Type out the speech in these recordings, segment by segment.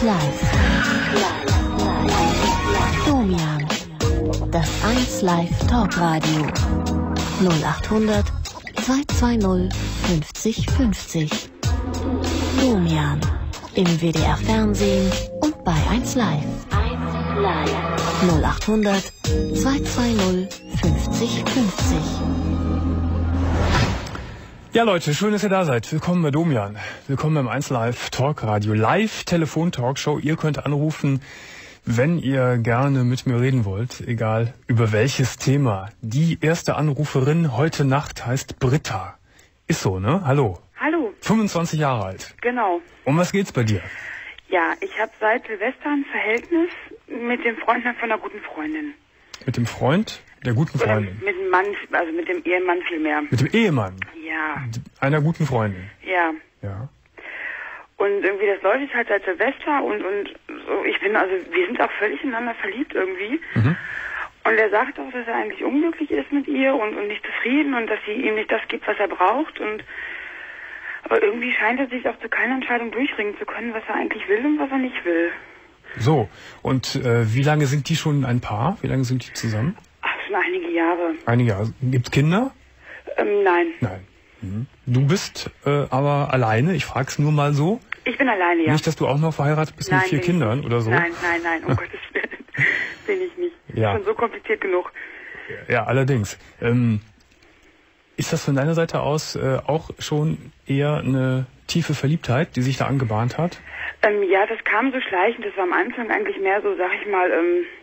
Live. Domian. Das 1 Live Talkradio. 0800 220 50 50. Domian. Im WDR Fernsehen und bei 1 Live. 0800 220 50 50. Ja Leute, schön, dass ihr da seid. Willkommen bei Domian. Willkommen beim 1 Live Talkradio. Live Telefon-Talkshow. Ihr könnt anrufen, wenn ihr gerne mit mir reden wollt. Egal über welches Thema. Die erste Anruferin heute Nacht heißt Britta. Ist so, ne? Hallo. Hallo. 25 Jahre alt. Genau. Um was geht's bei dir? Ja, ich habe seit Silvester ein Verhältnis mit dem Freund von einer guten Freundin. Mit dem Freund der guten Freundin? Mit dem Mann, also mit dem Ehemann vielmehr. Mit dem Ehemann? Ja. Einer guten Freundin? Ja. Ja. Und irgendwie, das läuft jetzt halt seit Silvester und so, wir sind auch völlig ineinander verliebt irgendwie. Mhm. Und er sagt auch, dass er eigentlich unglücklich ist mit ihr und nicht zufrieden und dass sie ihm nicht das gibt, was er braucht. Aber irgendwie scheint er sich auch zu keiner Entscheidung durchringen zu können, was er eigentlich will und was er nicht will. So, und wie lange sind die schon ein Paar? Wie lange sind die zusammen? Ach, schon einige Jahre. Einige Jahre. Gibt's Kinder? Nein. Nein. Mhm. Du bist aber alleine, ich frag's nur mal so. Ich bin alleine, ja. Nicht, dass du auch noch verheiratet bist mit 4 Kindern oder so? Nein, um Gottes Willen. Bin ich nicht. Ja. Schon so kompliziert genug. Ja, allerdings. Ist das von deiner Seite aus auch schon eher eine tiefe Verliebtheit, die sich da angebahnt hat? Ja, das kam so schleichend. Das war am Anfang eigentlich mehr so, sag ich mal,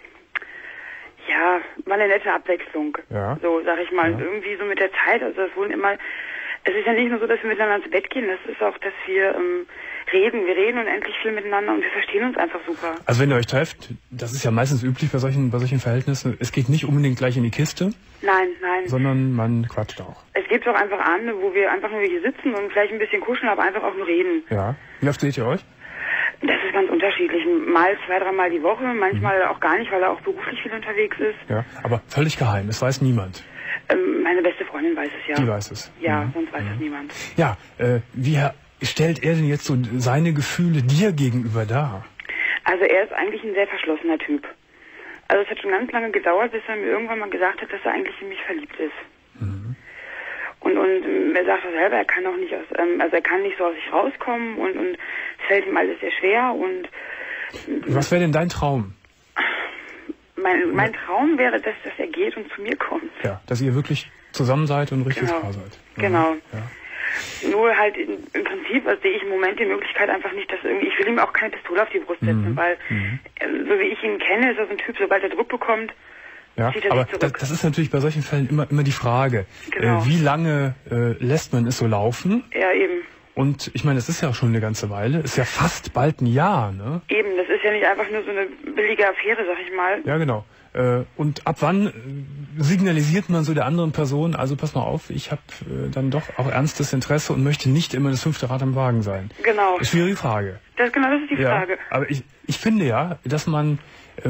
mal eine nette Abwechslung. Ja. So, sag ich mal. Ja. Irgendwie so mit der Zeit, also es wurden immer, es ist ja nicht nur so, dass wir miteinander ins Bett gehen, das ist auch, dass wir reden. Wir reden unendlich viel miteinander und wir verstehen uns einfach super. Also wenn ihr euch trefft, das ist ja meistens üblich bei solchen Verhältnissen, es geht nicht unbedingt gleich in die Kiste. Nein. Sondern man quatscht auch. Es gibt auch einfach Abende, wo wir einfach nur hier sitzen und vielleicht ein bisschen kuscheln, aber einfach auch nur reden. Ja. Wie oft seht ihr euch? Das ist ganz unterschiedlich. Mal 2-3 Mal die Woche, manchmal auch gar nicht, weil er auch beruflich viel unterwegs ist. Ja, aber völlig geheim, es weiß niemand. Meine beste Freundin weiß es, ja. Die weiß es. Ja, sonst weiß es niemand. Ja, wie stellt er denn jetzt so seine Gefühle dir gegenüber dar? Also er ist eigentlich ein sehr verschlossener Typ. Also es hat schon ganz lange gedauert, bis er mir irgendwann mal gesagt hat, dass er eigentlich in mich verliebt ist. Mhm. Und er sagt auch selber, er kann auch nicht er kann nicht so aus sich rauskommen und es fällt ihm alles sehr schwer und was wäre denn dein Traum? Mein Traum wäre, dass er geht und zu mir kommt. Ja, dass ihr wirklich zusammen seid und richtig Paar seid. Ja. Genau. Ja. Nur halt im Prinzip sehe ich im Moment die Möglichkeit einfach nicht, dass irgendwie, ich will ihm auch keine Pistole auf die Brust setzen, weil so wie ich ihn kenne, ist er so ein Typ, sobald er Druck bekommt, ja, zieht er aber sich zurück. das ist natürlich bei solchen Fällen immer die Frage, Genau. Wie lange lässt man es so laufen? Ja, eben. Und ich meine, das ist ja schon eine ganze Weile, ist ja fast bald ein Jahr, ne? Eben, das ist ja nicht einfach nur so eine billige Affäre, sag ich mal. Ja, genau. Und ab wann signalisiert man so der anderen Person, also pass mal auf, ich habe dann doch auch ernstes Interesse und möchte nicht immer das 5. Rad am Wagen sein? Genau. Schwierige Frage. Das ist die Frage. Aber ich finde ja, dass man,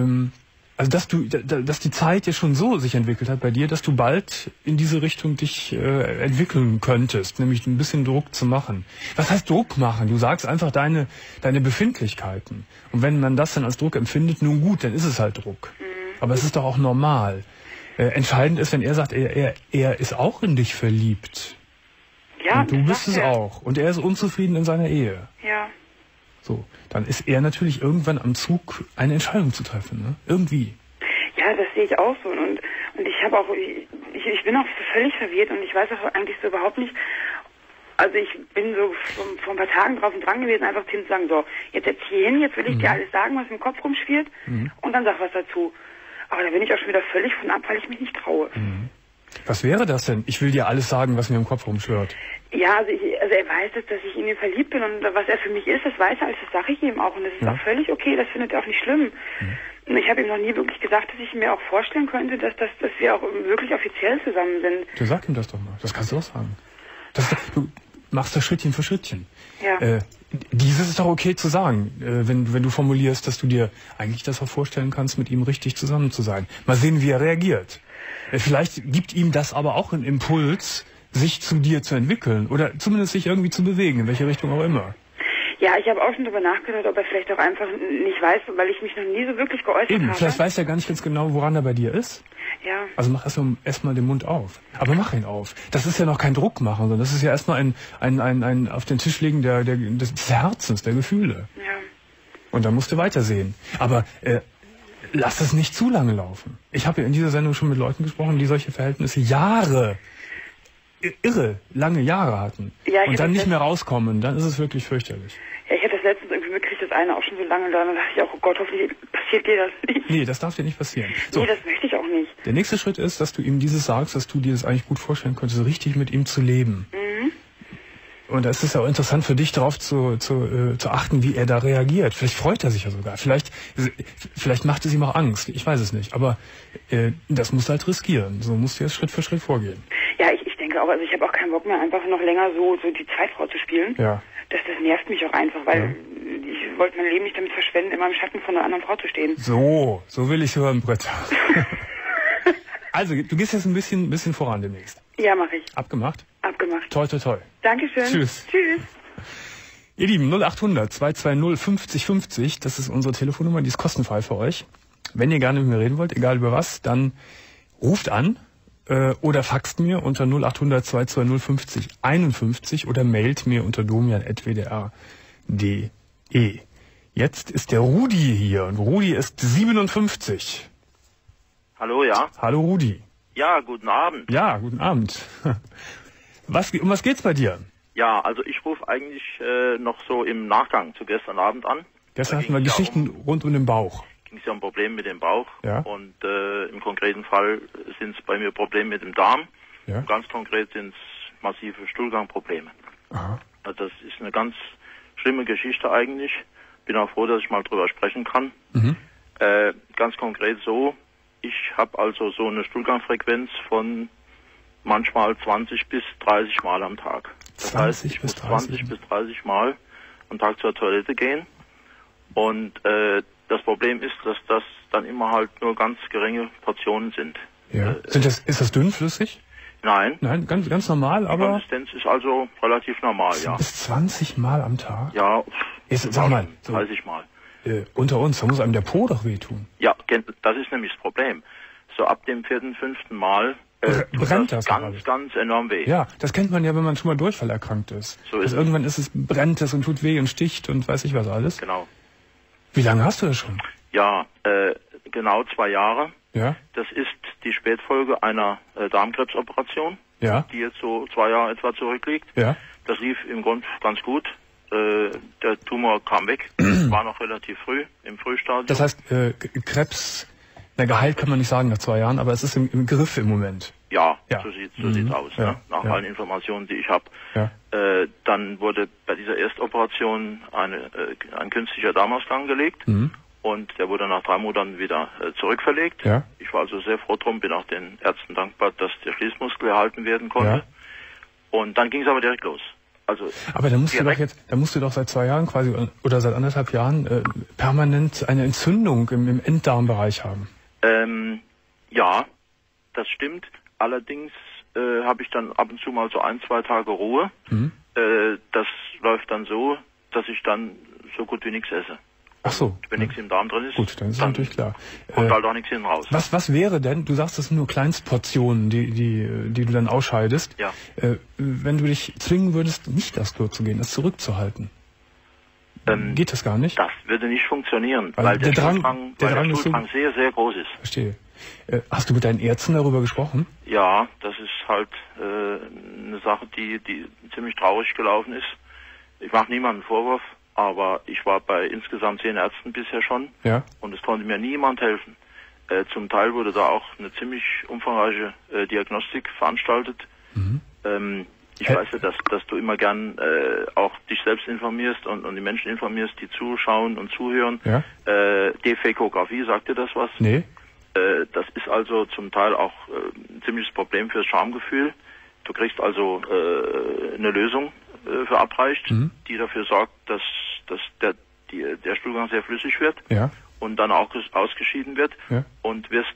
dass die Zeit ja schon so sich entwickelt hat bei dir, dass du bald in diese Richtung dich entwickeln könntest, nämlich ein bisschen Druck zu machen. Was heißt Druck machen? Du sagst einfach deine Befindlichkeiten. Und wenn man das dann als Druck empfindet, nun gut, dann ist es halt Druck. Aber es ist doch auch normal. Entscheidend ist, wenn er sagt, er ist auch in dich verliebt. Ja, und du bist es auch. Und er ist unzufrieden in seiner Ehe. Ja. So, dann ist er natürlich irgendwann am Zug, eine Entscheidung zu treffen, ne? Irgendwie. Ja, das sehe ich auch so. Und ich habe auch, ich bin auch völlig verwirrt und ich weiß auch eigentlich so überhaupt nicht. Also ich bin so vor ein paar Tagen drauf und dran gewesen, einfach zu ihm zu sagen, so, jetzt setz hier hin, jetzt will ich dir alles sagen, was im Kopf rumschwirrt und dann sag was dazu. Aber da bin ich auch schon wieder völlig von ab, weil ich mich nicht traue. Mhm. Was wäre das denn? Ich will dir alles sagen, was mir im Kopf rumschwirrt. Ja, also er weiß, dass ich in ihn verliebt bin und was er für mich ist, das weiß er alles, das sage ich ihm auch und das ist auch völlig okay, das findet er auch nicht schlimm. Und ich habe ihm noch nie wirklich gesagt, dass ich mir auch vorstellen könnte, dass wir auch wirklich offiziell zusammen sind. Du sag ihm das doch mal, das kannst du auch sagen. Du machst das Schrittchen für Schrittchen. Ja. Dieses ist doch okay zu sagen, wenn du formulierst, dass du dir eigentlich das auch vorstellen kannst, mit ihm richtig zusammen zu sein. Mal sehen, wie er reagiert. Vielleicht gibt ihm das aber auch einen Impuls, sich zu dir zu entwickeln oder zumindest sich irgendwie zu bewegen, in welche Richtung auch immer. Ja, ich habe auch schon darüber nachgedacht, ob er vielleicht auch einfach nicht weiß, weil ich mich noch nie so wirklich geäußert habe. Vielleicht weiß er gar nicht ganz genau, woran er bei dir ist. Ja. Also mach erstmal den Mund auf. Aber mach ihn auf. Das ist ja noch kein Druck machen, sondern das ist ja erstmal ein auf den Tisch legen des Herzens, der Gefühle. Ja. Und dann musst du weitersehen. Aber lass es nicht zu lange laufen. Ich habe ja in dieser Sendung schon mit Leuten gesprochen, die solche Verhältnisse lange Jahre hatten. Ja, und dann nicht mehr rauskommen, dann ist es wirklich fürchterlich. Ja, ich hatte das letztens irgendwie mitgekriegt, das eine auch schon so lange da, dann dachte ich auch, oh Gott, hoffentlich passiert dir das nicht. Nee, das darf dir nicht passieren. So. Nee, das möchte ich auch nicht. Der nächste Schritt ist, dass du ihm dieses sagst, dass du dir das eigentlich gut vorstellen könntest, richtig mit ihm zu leben. Mhm. Und da ist es ja auch interessant für dich, darauf zu achten, wie er da reagiert. Vielleicht freut er sich ja sogar. Vielleicht macht es ihm auch Angst. Ich weiß es nicht. Aber das musst du halt riskieren. So musst du jetzt Schritt für Schritt vorgehen. Ja, ich denke auch. Also ich habe auch keinen Bock mehr, einfach noch länger so die Zeitfrau zu spielen. Ja. Das nervt mich auch einfach, weil ich wollte mein Leben nicht damit verschwenden, immer im Schatten von einer anderen Frau zu stehen. So will ich hören, Britta. Also, du gehst jetzt ein bisschen voran demnächst. Ja, mache ich. Abgemacht? Abgemacht. Toi, toi, toi. Dankeschön. Tschüss. Tschüss. Ihr Lieben, 0800 220 50 50, das ist unsere Telefonnummer, die ist kostenfrei für euch. Wenn ihr gerne mit mir reden wollt, egal über was, dann ruft an oder faxt mir unter 0800 220 50 51 oder mailt mir unter domian@wdr.de. Jetzt ist der Rudi hier und Rudi ist 57. Hallo, ja. Hallo Rudi. Ja, guten Abend. Ja, guten Abend. Um was geht's bei dir? Ja, also ich rufe eigentlich noch so im Nachgang zu gestern Abend an. Gestern hatten wir Geschichten rund um den Bauch. Ging es ja um Probleme mit dem Bauch. Ja. Und im konkreten Fall sind es bei mir Probleme mit dem Darm. Ja. Ganz konkret sind es massive Stuhlgangprobleme. Aha. Also das ist eine ganz schlimme Geschichte eigentlich. Bin auch froh, dass ich mal drüber sprechen kann. Mhm. Ganz konkret so, ich habe also so eine Stuhlgangfrequenz von manchmal 20 bis 30 Mal am Tag. Das heißt, ich muss 20 bis 30 Mal am Tag zur Toilette gehen. Und das Problem ist, dass das dann immer halt nur ganz geringe Portionen sind. Ja. Ist das dünnflüssig? Nein. Nein, ganz normal, aber... Die Konsistenz ist also relativ normal, ja. Bis 20 Mal am Tag? Ja. Sag mal. 30 Mal. Unter uns, da muss einem der Po doch wehtun. Ja, das ist nämlich das Problem. So ab dem 4., 5. Mal brennt das ganz enorm weh. Ja, das kennt man ja, wenn man schon mal Durchfall erkrankt ist. So ist irgendwann brennt es und tut weh und sticht und weiß ich was alles. Genau. Wie lange hast du das schon? Ja, genau 2 Jahre. Ja. Das ist die Spätfolge einer Darmkrebsoperation, ja, die jetzt so 2 Jahre etwa zurückliegt. Ja. Das lief im Grunde ganz gut. Der Tumor kam weg, war noch relativ früh, im Frühstadium. Das heißt, Krebs, geheilt kann man nicht sagen nach 2 Jahren, aber es ist im Griff im Moment. Ja. So sieht's aus, ja. Ne? Nach allen Informationen, die ich habe. Ja. Dann wurde bei dieser Erstoperation ein künstlicher Darmausgang gelegt. Mhm. Und der wurde nach 3 Monaten wieder zurückverlegt. Ja. Ich war also sehr froh drum, bin auch den Ärzten dankbar, dass der Schließmuskel erhalten werden konnte. Ja. Und dann ging es aber direkt los. Also aber da musst du doch seit 2 Jahren quasi oder seit 1,5 Jahren permanent eine Entzündung im Enddarmbereich haben. Ja, das stimmt. Allerdings habe ich dann ab und zu mal so 1-2 Tage Ruhe. Mhm. Das läuft dann so, dass ich dann so gut wie nichts esse. Ach so. Wenn nichts im Darm drin ist, gut, dann ist natürlich klar. Kommt halt auch nichts hinten raus. Was wäre denn, du sagst, das sind nur Kleinstportionen, die du dann ausscheidest. Ja. Wenn du dich zwingen würdest, nicht aufs Klo zu gehen, das zurückzuhalten, geht das gar nicht? Das würde nicht funktionieren, weil der Stuhldrang sehr, sehr groß ist. Verstehe. Hast du mit deinen Ärzten darüber gesprochen? Ja, das ist halt eine Sache, die ziemlich traurig gelaufen ist. Ich mache niemandem Vorwurf, aber ich war bei insgesamt 10 Ärzten bisher schon. Ja. Und es konnte mir niemand helfen. Zum Teil wurde da auch eine ziemlich umfangreiche Diagnostik veranstaltet. Mhm. Ich weiß ja, dass du immer gern auch dich selbst informierst und die Menschen informierst, die zuschauen und zuhören. Ja. Defekographie, sagt dir das was? Nee. Das ist also zum Teil auch ein ziemliches Problem fürs Schamgefühl. Du kriegst also eine Lösung verabreicht, die dafür sorgt, dass der Stuhlgang sehr flüssig wird, ja, und dann auch ausgeschieden wird, ja, und wirst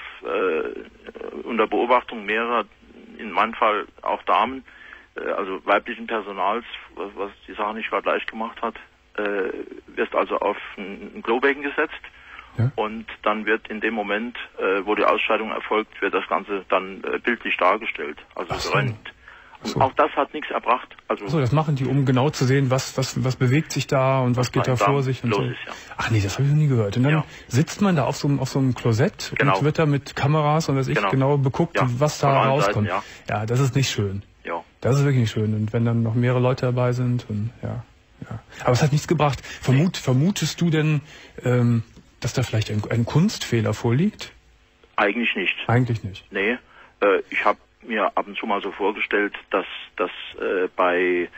unter Beobachtung mehrerer, in meinem Fall auch Damen, also weiblichen Personals, was die Sache nicht gerade leicht gemacht hat, wirst also auf ein Klobecken gesetzt. Ja. Und dann wird in dem Moment, wo die Ausscheidung erfolgt, wird das Ganze dann bildlich dargestellt, also geröntgt. Und auch das hat nichts erbracht. Also das machen die, um genau zu sehen, was bewegt sich da und was geht da vor sich und so. Ist, ja. Ach nee, das habe ich noch nie gehört. Und dann sitzt man da auf so einem Klosett und wird da mit Kameras und genau beguckt, was da rauskommt. Seiten, ja, das ist nicht schön. Ja. Das ist wirklich nicht schön. Und wenn dann noch mehrere Leute dabei sind und ja. Aber es hat nichts gebracht. Vermutest du denn, dass da vielleicht ein Kunstfehler vorliegt? Eigentlich nicht. Eigentlich nicht? Nee. Ich habe mir ab und zu mal so vorgestellt, dass bei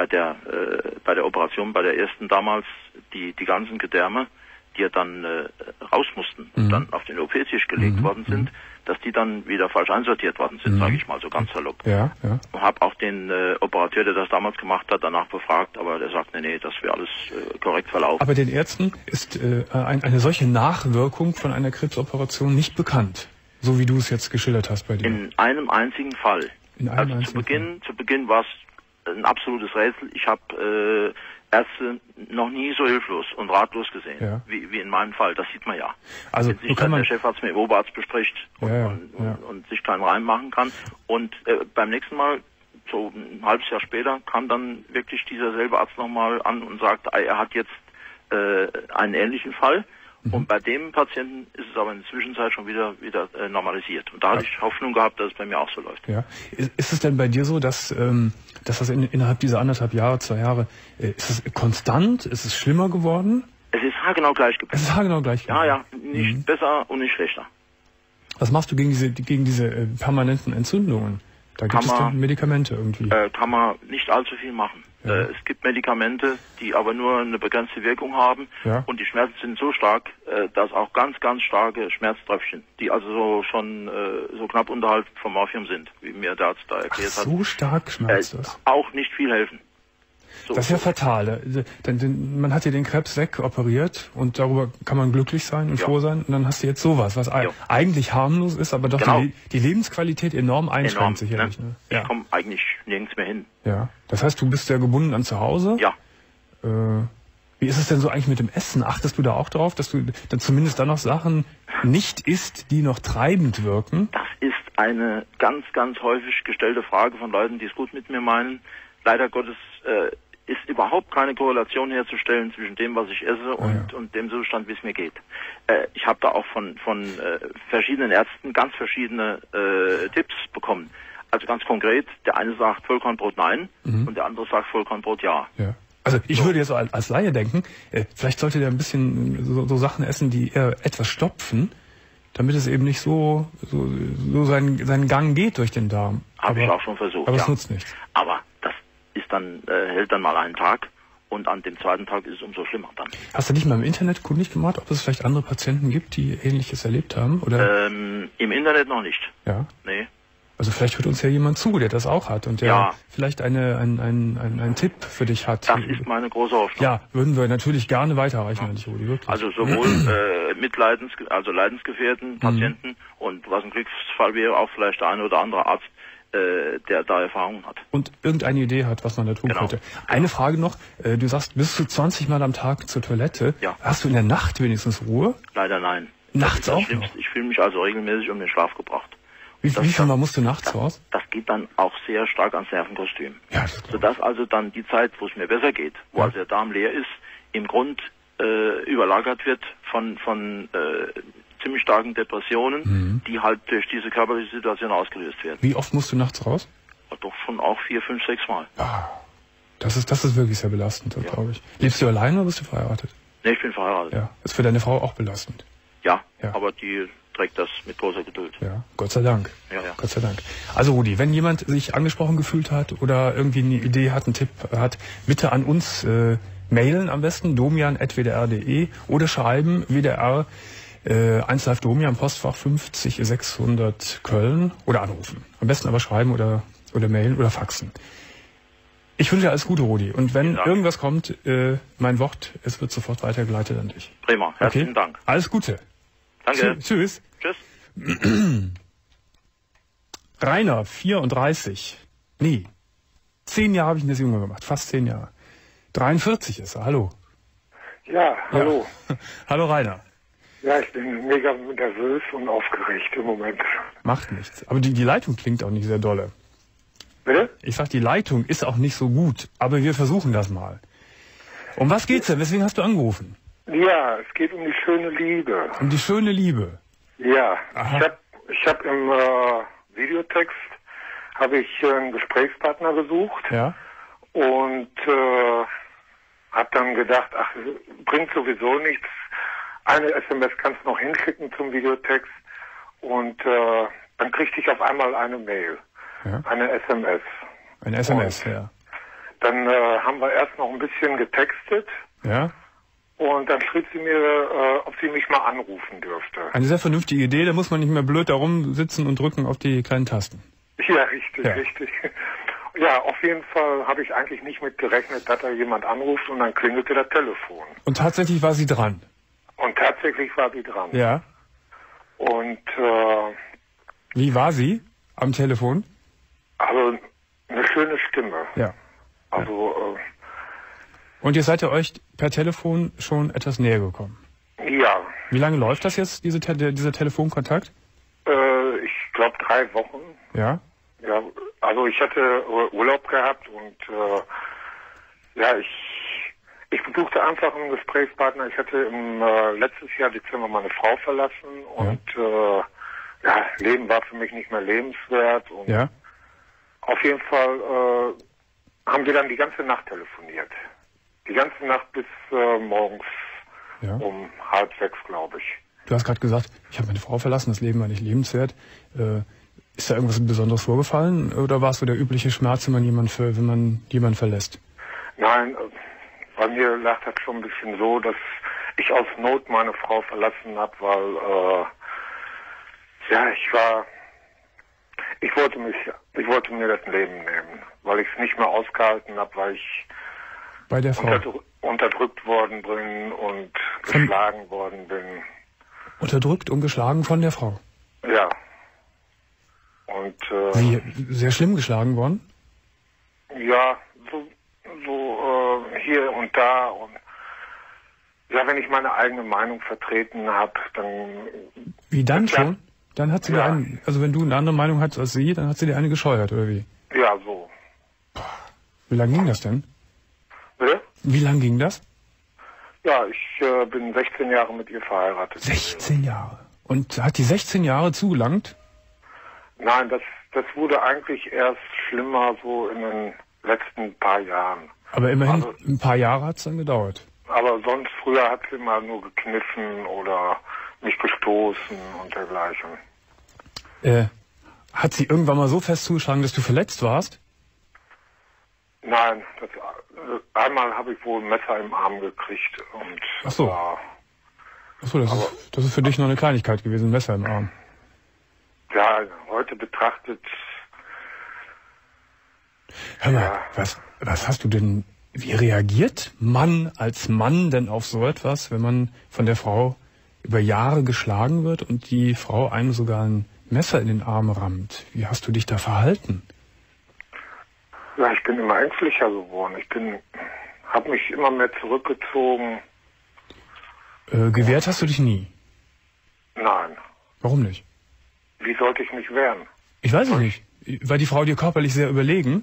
der Operation, bei der ersten damals, die ganzen Gedärme, die ja dann raus mussten und dann auf den OP-Tisch gelegt worden sind, dass die dann wieder falsch einsortiert worden sind, sage ich mal so ganz salopp. Ja. Und habe auch den Operateur, der das damals gemacht hat, danach befragt, aber der sagt, nee, das wäre alles korrekt verlaufen. Aber den Ärzten ist eine solche Nachwirkung von einer Krebsoperation nicht bekannt, so wie du es jetzt geschildert hast bei dir. In einem einzigen Fall. Zu Beginn war es ein absolutes Rätsel. Ich habe Ärzte noch nie so hilflos und ratlos gesehen, wie in meinem Fall. Das sieht man ja. Also wenn sich dann der Chefarzt mit dem Oberarzt bespricht und sich keinen Reim machen kann. Und beim nächsten Mal, so ein halbes Jahr später, kam dann wirklich dieser selbe Arzt nochmal an und sagt, er hat jetzt einen ähnlichen Fall. Und bei dem Patienten ist es aber in der Zwischenzeit schon wieder normalisiert. Und da hatte ich Hoffnung gehabt, dass es bei mir auch so läuft. Ja. Ist es denn bei dir so, dass das innerhalb dieser 1,5 Jahre, 2 Jahre, ist es konstant? Ist es schlimmer geworden? Es ist haargenau gleich geblieben. Es ist haargenau gleich geblieben. Ja, nicht besser und nicht schlechter. Was machst du gegen diese permanenten Entzündungen? Da gibt es dann Medikamente irgendwie. Kann man nicht allzu viel machen. Ja. Es gibt Medikamente, die aber nur eine begrenzte Wirkung haben. Ja. Und die Schmerzen sind so stark, dass auch ganz, ganz starke Schmerztröpfchen, die also schon so knapp unterhalb vom Morphium sind, wie mir der Arzt da erklärt hat. So stark schmerzt das? Auch nicht viel helfen. So, das ist ja fatal. Denn man hat dir den Krebs wegoperiert und darüber kann man glücklich sein und froh sein. Und dann hast du jetzt sowas, was eigentlich harmlos ist, aber doch die Lebensqualität enorm einschränkt sicherlich. Ne? Ich komme eigentlich nirgends mehr hin. Ja. Das heißt, du bist ja gebunden an zu Hause? Ja. Wie ist es denn so eigentlich mit dem Essen? Achtest du da auch drauf, dass du dann zumindest dann noch Sachen nicht isst, die noch treibend wirken? Das ist eine ganz, ganz häufig gestellte Frage von Leuten, die es gut mit mir meinen. Leider Gottes ist überhaupt keine Korrelation herzustellen zwischen dem, was ich esse und dem Zustand, wie es mir geht. Ich habe da auch von verschiedenen Ärzten ganz verschiedene Tipps bekommen. Also ganz konkret, der eine sagt Vollkornbrot nein und der andere sagt Vollkornbrot ja. Also ich würde jetzt als Laie denken, vielleicht sollte der ein bisschen so Sachen essen, die etwas stopfen, damit es eben nicht so seinen Gang geht durch den Darm. Habe ich auch schon versucht, aber es nutzt nichts. Aber das ist dann hält dann mal einen Tag und an dem zweiten Tag ist es umso schlimmer dann. Hast du dich mal im Internet kundig gemacht, ob es vielleicht andere Patienten gibt, die Ähnliches erlebt haben? Oder? Im Internet noch nicht. Ja? Nee. Also vielleicht hört uns ja jemand zu, der das auch hat und der vielleicht einen Tipp für dich hat. Das ist meine große Hoffnung. Ja, würden wir natürlich gerne weiterreichen an dich, Rudi, wirklich. Also sowohl leidensgefährdeten Patienten und was ein Glücksfall wäre, auch vielleicht der eine oder andere Arzt, der da Erfahrung hat. Und irgendeine Idee hat, was man da tun könnte. Eine Frage noch, du sagst, bist du 20 Mal am Tag zur Toilette? Ja. Hast du in der Nacht wenigstens Ruhe? Leider nein. Nachts auch noch? Ich fühle mich also regelmäßig um den Schlaf gebracht. Wie viel Mal musst du nachts raus? Das geht dann auch sehr stark ans Nervenkostüm. Ja, sodass also dann die Zeit, wo es mir besser geht, wo also der Darm leer ist, im Grund überlagert wird von ziemlich starken Depressionen, die halt durch diese körperliche Situation ausgelöst werden. Wie oft musst du nachts raus? Ja, doch schon auch 4, 5, 6 Mal. Ja, das ist wirklich sehr belastend, glaube ich. Lebst du alleine oder bist du verheiratet? Nee, ich bin verheiratet. Ja, ist für deine Frau auch belastend? Ja. Aber die trägt das mit großer Geduld. Ja, Gott sei Dank. Ja. Gott sei Dank. Also Rudi, wenn jemand sich angesprochen gefühlt hat oder irgendwie eine Idee hat, einen Tipp hat, bitte an uns mailen am besten, domian@wdr.de oder schreiben, WDR 1 Live Domian, Postfach 50 600 Köln oder anrufen. Am besten aber schreiben oder mailen oder faxen. Ich wünsche dir alles Gute, Rudi. Und wenn irgendwas kommt, mein Wort, es wird sofort weitergeleitet an dich. Prima, herzlichen Dank. Alles Gute. Danke. Tschüss. Tschüss. Rainer, 34. Nee, 10 Jahre habe ich ihn das Junge gemacht. Fast 10 Jahre. 43 ist er. Hallo. Ja, hallo. Ja. Hallo Rainer. Ja, ich bin mega nervös und aufgeregt im Moment. Macht nichts. Aber die Leitung klingt auch nicht sehr dolle. Bitte? Ich sag, die Leitung ist auch nicht so gut, aber wir versuchen das mal. Um was geht's denn? Weswegen hast du angerufen? Ja, es geht um die schöne Liebe. Um die schöne Liebe? Ja, Aha. ich hab im Videotext habe ich einen Gesprächspartner gesucht. Ja. Und habe dann gedacht, ach, bringt sowieso nichts. Eine SMS kannst du noch hinschicken zum Videotext. Und dann kriegte ich auf einmal eine Mail, eine SMS. Eine SMS, und ja. Dann haben wir erst noch ein bisschen getextet. Ja. Und dann schrieb sie mir, ob sie mich mal anrufen dürfte. Eine sehr vernünftige Idee, da muss man nicht mehr blöd da rumsitzen und drücken auf die kleinen Tasten. Ja, richtig. Ja, auf jeden Fall habe ich eigentlich nicht mit gerechnet, dass da jemand anruft und dann klingelte das Telefon. Und tatsächlich war sie dran? Und tatsächlich war sie dran. Ja. Und wie war sie am Telefon? Also eine schöne Stimme. Ja. Also und ihr seid ihr euch per Telefon schon etwas näher gekommen? Ja. Wie lange läuft das jetzt, dieser Telefonkontakt? Ich glaube 3 Wochen. Ja. Ja, also ich hatte Urlaub gehabt und ich besuchte einfach einen Gesprächspartner. Ich hatte im letztes Jahr Dezember meine Frau verlassen und Leben war für mich nicht mehr lebenswert. Und auf jeden Fall haben wir dann die ganze Nacht telefoniert. Die ganze Nacht bis morgens um 5:30, glaube ich. Du hast gerade gesagt, ich habe meine Frau verlassen, das Leben war nicht lebenswert. Ist da irgendwas Besonderes vorgefallen oder war es so der übliche Schmerz, wenn man jemanden verlässt? Nein, bei mir lag das schon ein bisschen so, dass ich aus Not meine Frau verlassen habe, weil ich wollte mir das Leben nehmen, weil ich es nicht mehr ausgehalten habe, weil ich bei der Frau unterdrückt worden bin und geschlagen worden bin. Unterdrückt und geschlagen von der Frau? Ja. Und wie, sehr schlimm geschlagen worden? Ja, so hier und da. Und ja, wenn ich meine eigene Meinung vertreten habe, dann... Wie dann schon? Dann hat sie dir einen, also wenn du eine andere Meinung hattest als sie, dann hat sie dir eine gescheuert, oder wie? Ja, so. Wie lange ging das denn? Bitte? Wie lange ging das? Ja, ich bin 16 Jahre mit ihr verheiratet. 16 Jahre? Und hat die 16 Jahre zugelangt? Nein, das wurde eigentlich erst schlimmer so in den letzten paar Jahren. Aber immerhin ein paar Jahre hat es dann gedauert. Aber sonst, früher hat sie mal nur gekniffen oder mich gestoßen und dergleichen. Hat sie irgendwann mal so fest zugeschlagen, dass du verletzt warst? Nein, einmal habe ich wohl ein Messer im Arm gekriegt. Und Ach so. Das ist für dich noch eine Kleinigkeit gewesen, ein Messer im Arm. Ja, heute betrachtet... Hör mal, was hast du denn... Wie reagiert man als Mann denn auf so etwas, wenn man von der Frau über Jahre geschlagen wird und die Frau einem sogar ein Messer in den Arm rammt? Wie hast du dich da verhalten? Ja, ich bin immer ängstlicher geworden. Habe mich immer mehr zurückgezogen. Gewehrt hast du dich nie? Nein. Warum nicht? Wie sollte ich mich wehren? Ich weiß es nicht. War die Frau dir körperlich sehr überlegen?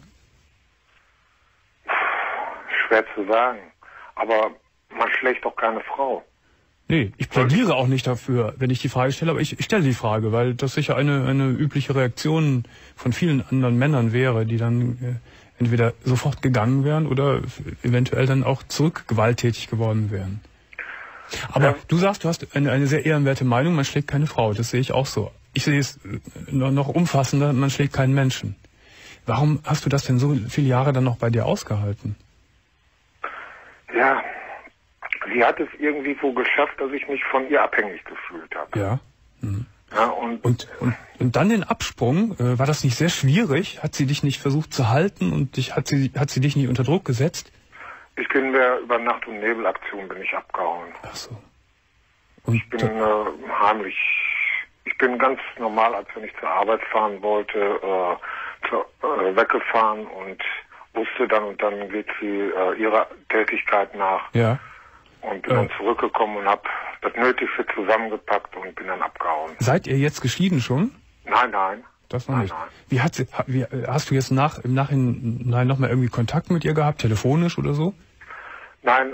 Schwer zu sagen. Aber man schlägt doch keine Frau. Nee, ich plädiere auch nicht dafür, wenn ich die Frage stelle, aber ich stelle die Frage, weil das sicher eine übliche Reaktion von vielen anderen Männern wäre, die dann entweder sofort gegangen wären oder eventuell dann auch gewalttätig geworden wären. Aber du sagst, du hast eine sehr ehrenwerte Meinung, man schlägt keine Frau, das sehe ich auch so. Ich sehe es noch umfassender, man schlägt keinen Menschen. Warum hast du das denn so viele Jahre dann noch bei dir ausgehalten? Ja, sie hat es irgendwie so geschafft, dass ich mich von ihr abhängig gefühlt habe. Ja. Mhm. Ja, und dann den Absprung, war das nicht sehr schwierig? Hat sie dich nicht versucht zu halten und hat sie dich nicht unter Druck gesetzt? Ich bin über Nacht- und Nebelaktion bin ich abgehauen. Ach so. Und ich bin heimlich. Ich bin ganz normal, als wenn ich zur Arbeit fahren wollte, weggefahren und wusste dann und dann geht sie ihrer Tätigkeit nach. Ja. und bin dann zurückgekommen und habe das Nötigste zusammengepackt und bin dann abgehauen. Seid ihr jetzt geschieden schon? Nein, nein. Das noch nicht. Nein. Hast du jetzt im Nachhinein noch mal irgendwie Kontakt mit ihr gehabt, telefonisch oder so? Nein,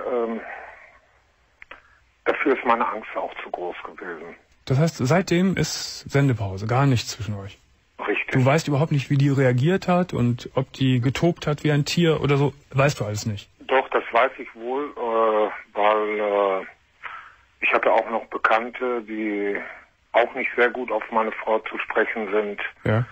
dafür ist meine Angst auch zu groß gewesen. Das heißt, seitdem ist Sendepause, gar nichts zwischen euch? Richtig. Du weißt überhaupt nicht, wie die reagiert hat und ob die getobt hat wie ein Tier oder so, weißt du alles nicht? Doch, das weiß ich wohl, weil ich hatte auch noch Bekannte, die auch nicht sehr gut auf meine Frau zu sprechen sind. Ja.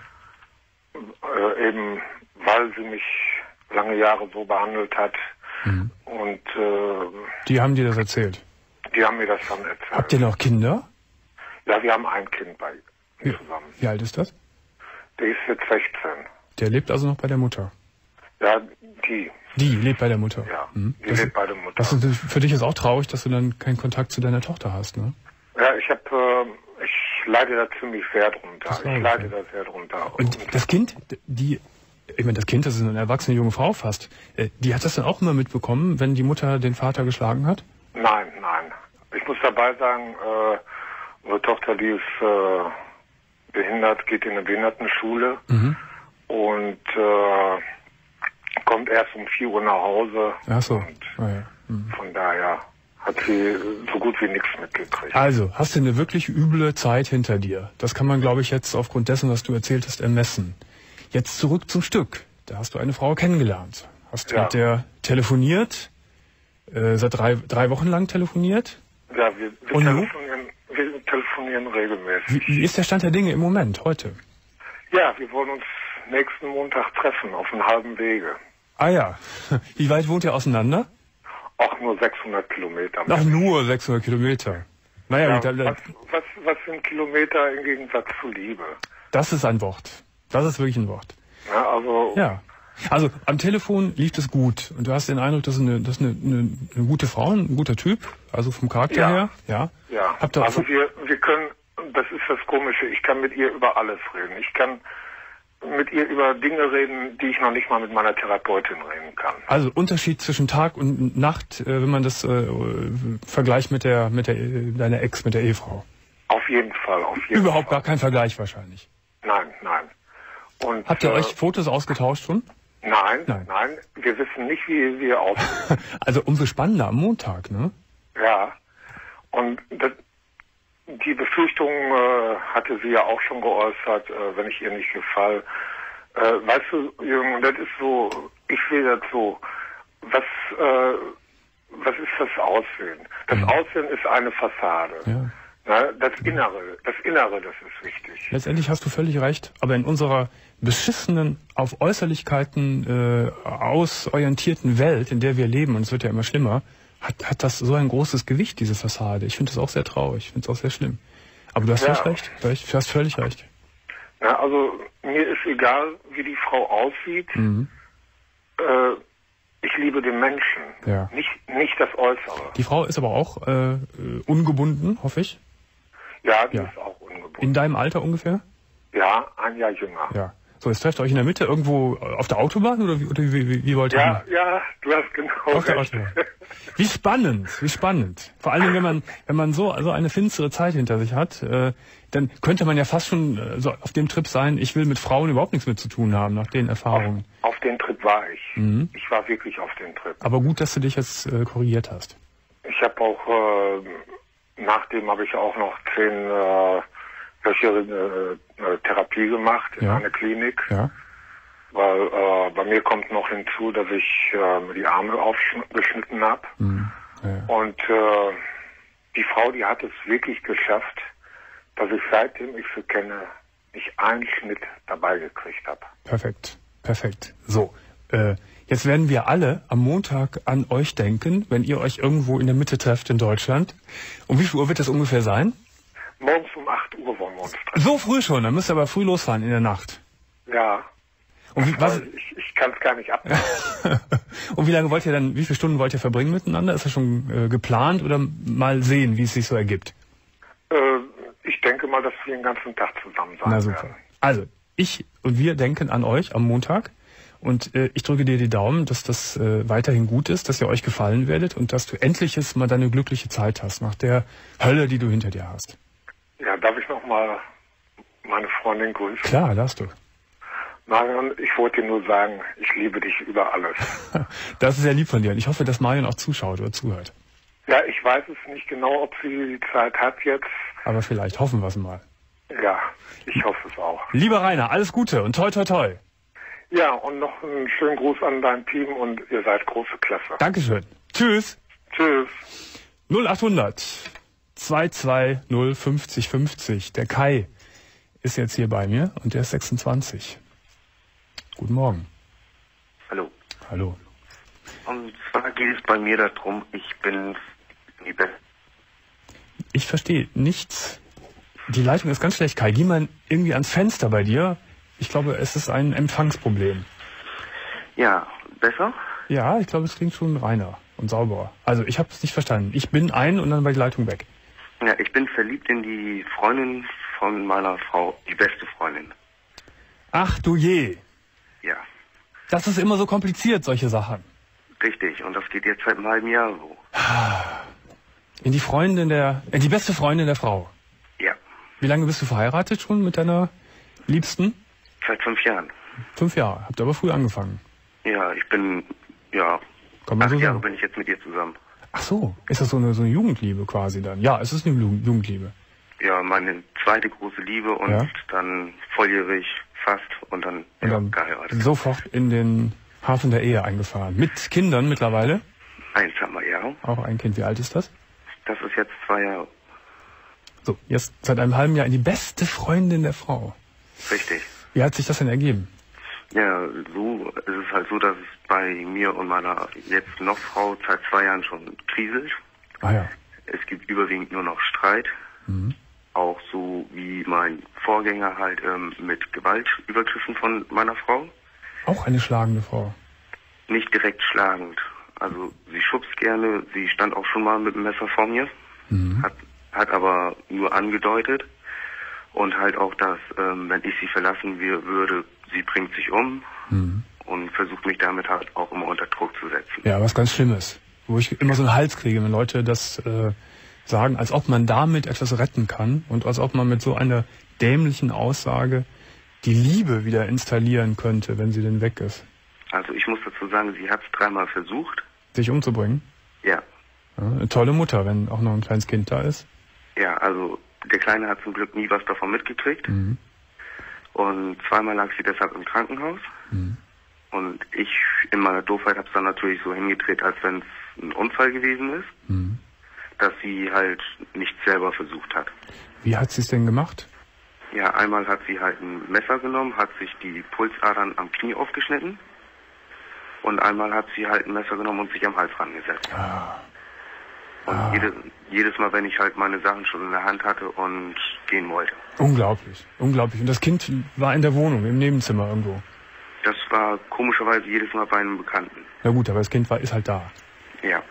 Eben weil sie mich lange Jahre so behandelt hat. Mhm. Und die haben dir das erzählt? Die haben mir das dann erzählt. Habt ihr noch Kinder? Ja, wir haben ein Kind bei zusammen. Wie alt ist das? Der ist jetzt 16. Der lebt also noch bei der Mutter? Ja, die. Die lebt bei der Mutter? Ja, die lebt bei der Mutter. Das ist für dich ist auch traurig, dass du dann keinen Kontakt zu deiner Tochter hast, ne? Ja, ich leide da ziemlich sehr drunter. Ich leide da sehr drunter. Und das Kind, das Kind, das ist eine erwachsene junge Frau fast, die hat das dann auch immer mitbekommen, wenn die Mutter den Vater geschlagen hat? Nein. Ich muss dabei sagen, unsere Tochter, die ist behindert, geht in eine Behindertenschule und kommt erst um 4 Uhr nach Hause. Ach so. Und von daher hat sie so gut wie nichts mitgekriegt. Also, hast du eine wirklich üble Zeit hinter dir. Das kann man, glaube ich, jetzt aufgrund dessen, was du erzählt hast, ermessen. Jetzt zurück zum Stück. Da hast du eine Frau kennengelernt. Hast du mit der telefoniert? Seit drei Wochen lang telefoniert? Ja, wir telefonieren regelmäßig. Wie ist der Stand der Dinge im Moment, heute? Ja, wir wollen uns nächsten Montag treffen, auf einem halben Wege. Ah ja. Wie weit wohnt ihr auseinander? Auch nur 600 Kilometer. Ach, nur 600 Kilometer. Naja, ja, was sind Kilometer im Gegensatz zu Liebe? Das ist ein Wort. Das ist wirklich ein Wort. Ja, also... Ja. Also am Telefon lief es gut und du hast den Eindruck, das ist eine gute Frau, ein guter Typ, also vom Charakter her. Ja. Also wir können, das ist das Komische, ich kann mit ihr über alles reden. Ich kann mit ihr über Dinge reden, die ich noch nicht mal mit meiner Therapeutin reden kann. Also Unterschied zwischen Tag und Nacht, wenn man das vergleicht mit deiner Ex, mit der Ehefrau. Auf jeden Fall, Überhaupt gar kein Vergleich wahrscheinlich. Nein. Und, habt ihr euch Fotos ausgetauscht schon? Nein. Wir wissen nicht, wie wir aussehen. Also umso spannender am Montag, ne? Ja. Und die Befürchtung hatte sie ja auch schon geäußert, wenn ich ihr nicht gefalle. Weißt du, Jürgen, das ist so, ich sehe das so, was ist das Aussehen? Das Aussehen ist eine Fassade. Ja. Na, das Innere, das ist wichtig. Letztendlich hast du völlig recht, aber in unserer beschissenen, auf Äußerlichkeiten ausorientierten Welt, in der wir leben, und es wird ja immer schlimmer, hat das so ein großes Gewicht, diese Fassade. Ich finde das auch sehr traurig, ich finde es auch sehr schlimm. Aber du hast völlig recht, du hast völlig recht. Ja, also mir ist egal, wie die Frau aussieht. Ich liebe den Menschen, nicht das Äußere. Die Frau ist aber auch ungebunden, hoffe ich. Ja, die ist auch ungebunden. In deinem Alter ungefähr? Ja, ein Jahr jünger. Ja. So, jetzt trefft ihr euch in der Mitte irgendwo auf der Autobahn oder wie wollt ihr? Ja, du hast genau auf der Autobahn. Wie spannend. Vor allen Dingen, wenn man so eine finstere Zeit hinter sich hat, dann könnte man ja fast schon so auf dem Trip sein, ich will mit Frauen überhaupt nichts mit zu tun haben, nach den Erfahrungen. Auf den Trip war ich. Ich war wirklich auf den Trip. Aber gut, dass du dich jetzt korrigiert hast. Ich habe auch, nachdem habe ich auch noch 10 solche Therapie gemacht in einer Klinik. Ja. Weil bei mir kommt noch hinzu, dass ich mir die Arme aufgeschnitten habe. Und die Frau, die hat es wirklich geschafft, dass ich seitdem ich sie kenne, nicht einen Schnitt dabei gekriegt habe. Perfekt. So, jetzt werden wir alle am Montag an euch denken, wenn ihr euch irgendwo in der Mitte trefft in Deutschland. Um wie viel Uhr wird das ungefähr sein? Morgens um 8 Uhr wollen wir uns treffen. So früh schon, dann müsst ihr aber früh losfahren in der Nacht. Ja. Und ich kann es gar nicht abmachen. Und wie viele Stunden wollt ihr verbringen miteinander? Ist das schon geplant oder mal sehen, wie es sich so ergibt? Ich denke mal, dass wir den ganzen Tag zusammen sein werden. Na super. Also, ich und wir denken an euch am Montag Und ich drücke dir die Daumen, dass das weiterhin gut ist, dass ihr euch gefallen werdet und dass du endlich jetzt mal deine glückliche Zeit hast, nach der Hölle, die du hinter dir hast. Ja, darf ich nochmal meine Freundin grüßen? Klar, darfst du. Marion, ich wollte dir nur sagen, ich liebe dich über alles. Das ist sehr lieb von dir und ich hoffe, dass Marion auch zuschaut oder zuhört. Ja, ich weiß es nicht genau, ob sie die Zeit hat jetzt. Aber vielleicht hoffen wir es mal. Ja, ich hoffe es auch. Lieber Rainer, alles Gute und toi toi toi. Ja, und noch einen schönen Gruß an dein Team und ihr seid große Klasse. Dankeschön. Tschüss. Tschüss. 0800 220 50 50. Der Kai ist jetzt hier bei mir und der ist 26. Guten Morgen. Hallo. Hallo. Und zwar geht es bei mir darum, ich bin die Beste. Ich verstehe nichts. Die Leitung ist ganz schlecht, Kai. Geh mal irgendwie ans Fenster bei dir. Ich glaube, es ist ein Empfangsproblem. Ja, besser? Ja, ich glaube, es klingt schon reiner und sauberer. Also, ich habe es nicht verstanden. Ich bin ein und dann war die Leitung weg. Ja, ich bin verliebt in die Freundin von meiner Frau, die beste Freundin. Ach du je. Ja. Das ist immer so kompliziert, solche Sachen. Richtig, und das geht jetzt seit einem halben Jahr so. In die beste Freundin der Frau. Ja. Wie lange bist du verheiratet schon mit deiner Liebsten? Seit 5 Jahren. 5 Jahre. Habt ihr aber früh angefangen. Ja, ich bin, ja, 8 Jahre bin ich jetzt mit ihr zusammen. Ach so, ist das so eine Jugendliebe quasi dann? Ja, es ist eine Jugendliebe. Ja, meine zweite große Liebe und dann volljährig fast und dann geheiratet. Sofort in den Hafen der Ehe eingefahren. Mit Kindern mittlerweile? Eins haben wir, ja. Auch ein Kind. Wie alt ist das? Das ist jetzt 2 Jahre. So, jetzt seit einem halben Jahr in die beste Freundin der Frau. Richtig. Wie hat sich das denn ergeben? Ja, so es ist halt so, dass es bei mir und meiner jetzt noch Frau seit 2 Jahren schon kriselt. Ah ja. Es gibt überwiegend nur noch Streit. Mhm. Auch so wie mein Vorgänger halt mit Gewaltübergriffen von meiner Frau. Auch eine schlagende Frau? Nicht direkt schlagend. Also sie schubst gerne, sie stand auch schon mal mit dem Messer vor mir, hat aber nur angedeutet. Und halt auch, dass wenn ich sie verlassen würde, sie bringt sich um und versucht mich damit halt auch immer unter Druck zu setzen. Ja, was ganz Schlimmes. Wo ich immer so einen Hals kriege, wenn Leute das sagen, als ob man damit etwas retten kann und als ob man mit so einer dämlichen Aussage die Liebe wieder installieren könnte, wenn sie denn weg ist. Also ich muss dazu sagen, sie hat es 3-mal versucht. Sich umzubringen? Ja. Eine tolle Mutter, wenn auch noch ein kleines Kind da ist. Ja, also der Kleine hat zum Glück nie was davon mitgekriegt. Und 2-mal lag sie deshalb im Krankenhaus. Und ich in meiner Doofheit habe es dann natürlich so hingedreht, als wenn es ein Unfall gewesen ist. Dass sie halt nicht selber versucht hat. Wie hat sie es denn gemacht? Ja, einmal hat sie halt ein Messer genommen, hat sich die Pulsadern am Knie aufgeschnitten. Und einmal hat sie halt ein Messer genommen und sich am Hals rangesetzt. Und jedes Mal, wenn ich halt meine Sachen schon in der Hand hatte und gehen wollte. Unglaublich, unglaublich. Und das Kind war in der Wohnung, im Nebenzimmer irgendwo? Das war komischerweise jedes Mal bei einem Bekannten. Na gut, aber das Kind ist halt da. Ja.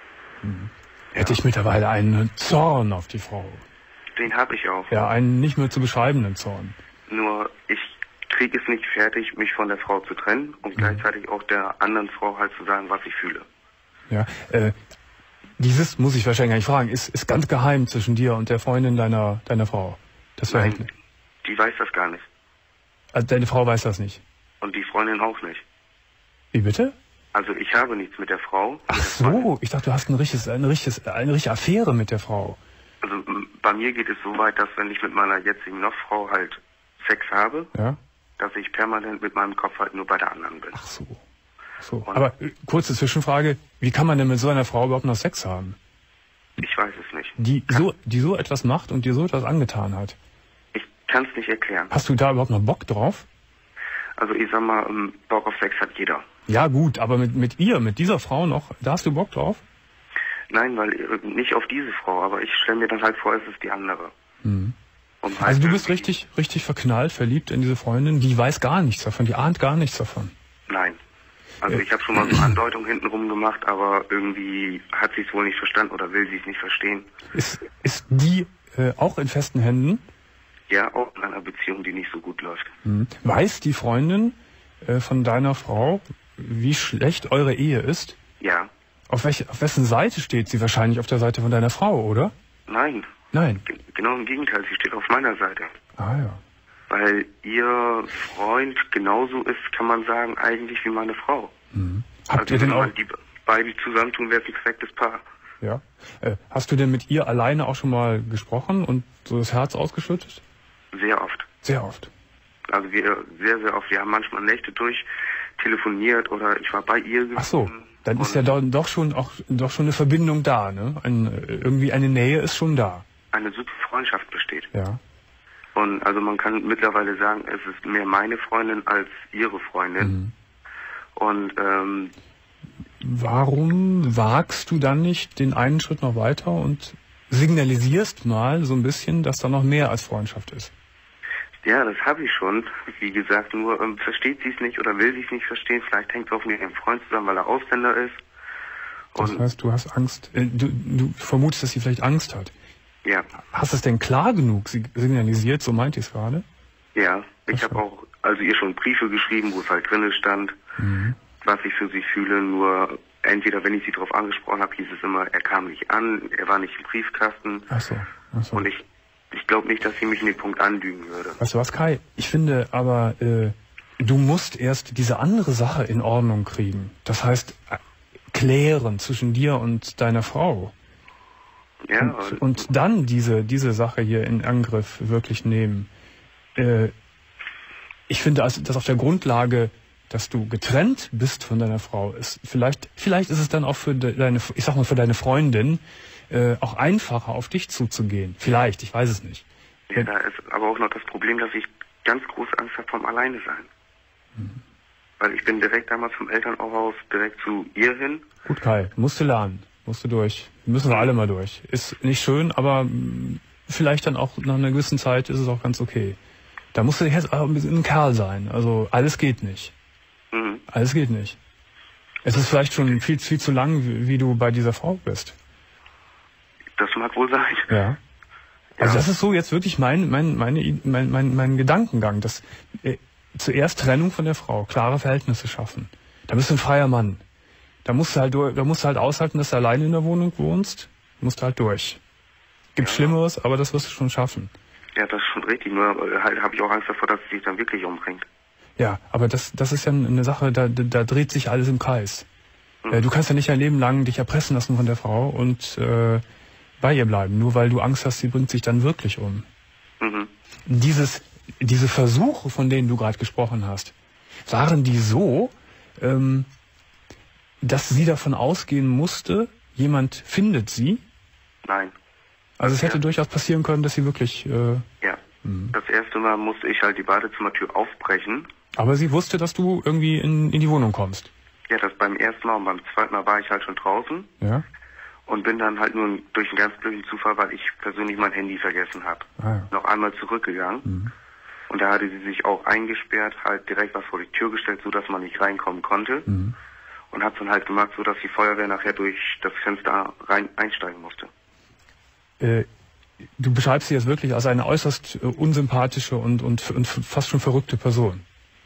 Hätte ich mittlerweile einen Zorn auf die Frau. Den habe ich auch. Ja, einen nicht mehr zu beschreibenden Zorn. Nur ich kriege es nicht fertig, mich von der Frau zu trennen und gleichzeitig auch der anderen Frau halt zu sagen, was ich fühle. Ja, dieses muss ich wahrscheinlich gar nicht fragen, ist ganz geheim zwischen dir und der Freundin deiner Frau. Das Verhältnis. Nein, die weiß das gar nicht. Also deine Frau weiß das nicht? Und die Freundin auch nicht. Wie bitte? Also ich habe nichts mit der Frau. Ach so, ich dachte, du hast eine richtige Affäre mit der Frau. Also bei mir geht es so weit, dass wenn ich mit meiner jetzigen Frau halt Sex habe, dass ich permanent mit meinem Kopf halt nur bei der anderen bin. Ach so. So. Aber kurze Zwischenfrage, wie kann man denn mit so einer Frau überhaupt noch Sex haben? Ich weiß es nicht. Die so etwas macht und dir so etwas angetan hat? Ich kann es nicht erklären. Hast du da überhaupt noch Bock drauf? Also ich sag mal, Bock auf Sex hat jeder. Ja gut, aber mit dieser Frau noch, da hast du Bock drauf? Nein, weil nicht auf diese Frau, aber ich stelle mir dann halt vor, es ist die andere. Halt also du bist richtig verknallt, verliebt in diese Freundin, die weiß gar nichts davon, die ahnt gar nichts davon. Nein. Also ich habe schon mal so Andeutungen hintenrum gemacht, aber irgendwie hat sie es wohl nicht verstanden oder will sie es nicht verstehen. Ist die auch in festen Händen? Ja, auch in einer Beziehung, die nicht so gut läuft. Weiß die Freundin, von deiner Frau, wie schlecht eure Ehe ist? Ja. Auf wessen Seite steht sie? Wahrscheinlich auf der Seite von deiner Frau, oder? Nein. Nein. Genau im Gegenteil, sie steht auf meiner Seite. Ah ja. Weil ihr Freund genauso ist, kann man sagen, eigentlich wie meine Frau. Mhm. Habt ihr denn auch... die beide zusammentun, wäre es ein perfektes Paar. Ja. Hast du denn mit ihr alleine auch schon mal gesprochen und so das Herz ausgeschüttet? Sehr oft. Sehr oft. Also wir sehr, sehr oft. Wir haben manchmal Nächte durch telefoniert oder ich war bei ihr gewesen. Ach so, dann ist ja doch schon eine Verbindung da, ne? Irgendwie eine Nähe ist schon da. Eine super Freundschaft besteht. Ja. Und also man kann mittlerweile sagen, es ist mehr meine Freundin als ihre Freundin. Mhm. Und warum wagst du dann nicht den einen Schritt noch weiter und signalisierst mal so ein bisschen, dass da noch mehr als Freundschaft ist? Ja, das habe ich schon. Wie gesagt, nur versteht sie es nicht oder will sie es nicht verstehen. Vielleicht hängt es auch mit ihrem Freund zusammen, weil er Ausländer ist. Und das heißt, du hast Angst, du vermutest, dass sie vielleicht Angst hat. Ja. Hast du es denn klar genug signalisiert, so meint ich es gerade? Ja, ich habe auch ihr schon Briefe geschrieben, wo es halt drin stand, was ich für sie fühle. Nur entweder, wenn ich sie darauf angesprochen habe, hieß es immer, er kam nicht an, er war nicht im Briefkasten. Ach so. Und ich glaube nicht, dass sie mich in den Punkt anlügen würde. Weißt du was, Kai? Ich finde aber, du musst erst diese andere Sache in Ordnung kriegen. Das heißt, klären zwischen dir und deiner Frau. Ja. Und dann diese Sache hier in Angriff wirklich nehmen. Ich finde, dass auf der Grundlage, dass du getrennt bist von deiner Frau, ist vielleicht ist es dann auch für deine Freundin auch einfacher, auf dich zuzugehen. Vielleicht, ich weiß es nicht. Ja, da ist aber auch noch das Problem, dass ich ganz große Angst habe vom Alleine-Sein. Weil ich bin direkt damals vom Elternhaus direkt zu ihr hin. Gut, Kai, musst du lernen. Musst du durch. Müssen wir alle mal durch. Ist nicht schön, aber vielleicht dann auch nach einer gewissen Zeit ist es auch ganz okay. Da musst du jetzt auch ein bisschen ein Kerl sein. Also alles geht nicht. Alles geht nicht. Es ist vielleicht schon viel zu lang, wie du bei dieser Frau bist. Das mag wohl sein. Ja. Also das ist so jetzt wirklich mein Gedankengang. Dass zuerst Trennung von der Frau, klare Verhältnisse schaffen. Da bist du ein freier Mann. Da musst du halt aushalten, dass du alleine in der Wohnung wohnst. Musst du halt durch. Gibt Schlimmeres, aber das wirst du schon schaffen. Ja, das ist schon richtig. Nur halt habe ich auch Angst davor, dass sie sich dann wirklich umbringt. Ja, aber das ist ja eine Sache, da dreht sich alles im Kreis. Du kannst ja nicht dein Leben lang dich erpressen lassen von der Frau und bei ihr bleiben, nur weil du Angst hast, sie bringt sich dann wirklich um. Diese Versuche, von denen du gerade gesprochen hast, waren die so, dass sie davon ausgehen musste, jemand findet sie? Nein. Also es hätte durchaus passieren können, dass sie wirklich... ja. Das erste Mal musste ich halt die Badezimmertür aufbrechen. Aber sie wusste, dass du irgendwie in die Wohnung kommst? Ja, das beim ersten Mal und beim zweiten Mal war ich halt schon draußen. Ja. Und bin dann halt nur durch einen ganz blöden Zufall, weil ich persönlich mein Handy vergessen habe, noch einmal zurückgegangen. Und da hatte sie sich auch eingesperrt, halt direkt was vor die Tür gestellt, so dass man nicht reinkommen konnte. Und hat dann halt gemacht, so dass die Feuerwehr nachher durch das Fenster einsteigen musste. Du beschreibst sie jetzt wirklich als eine äußerst unsympathische und fast schon verrückte Person.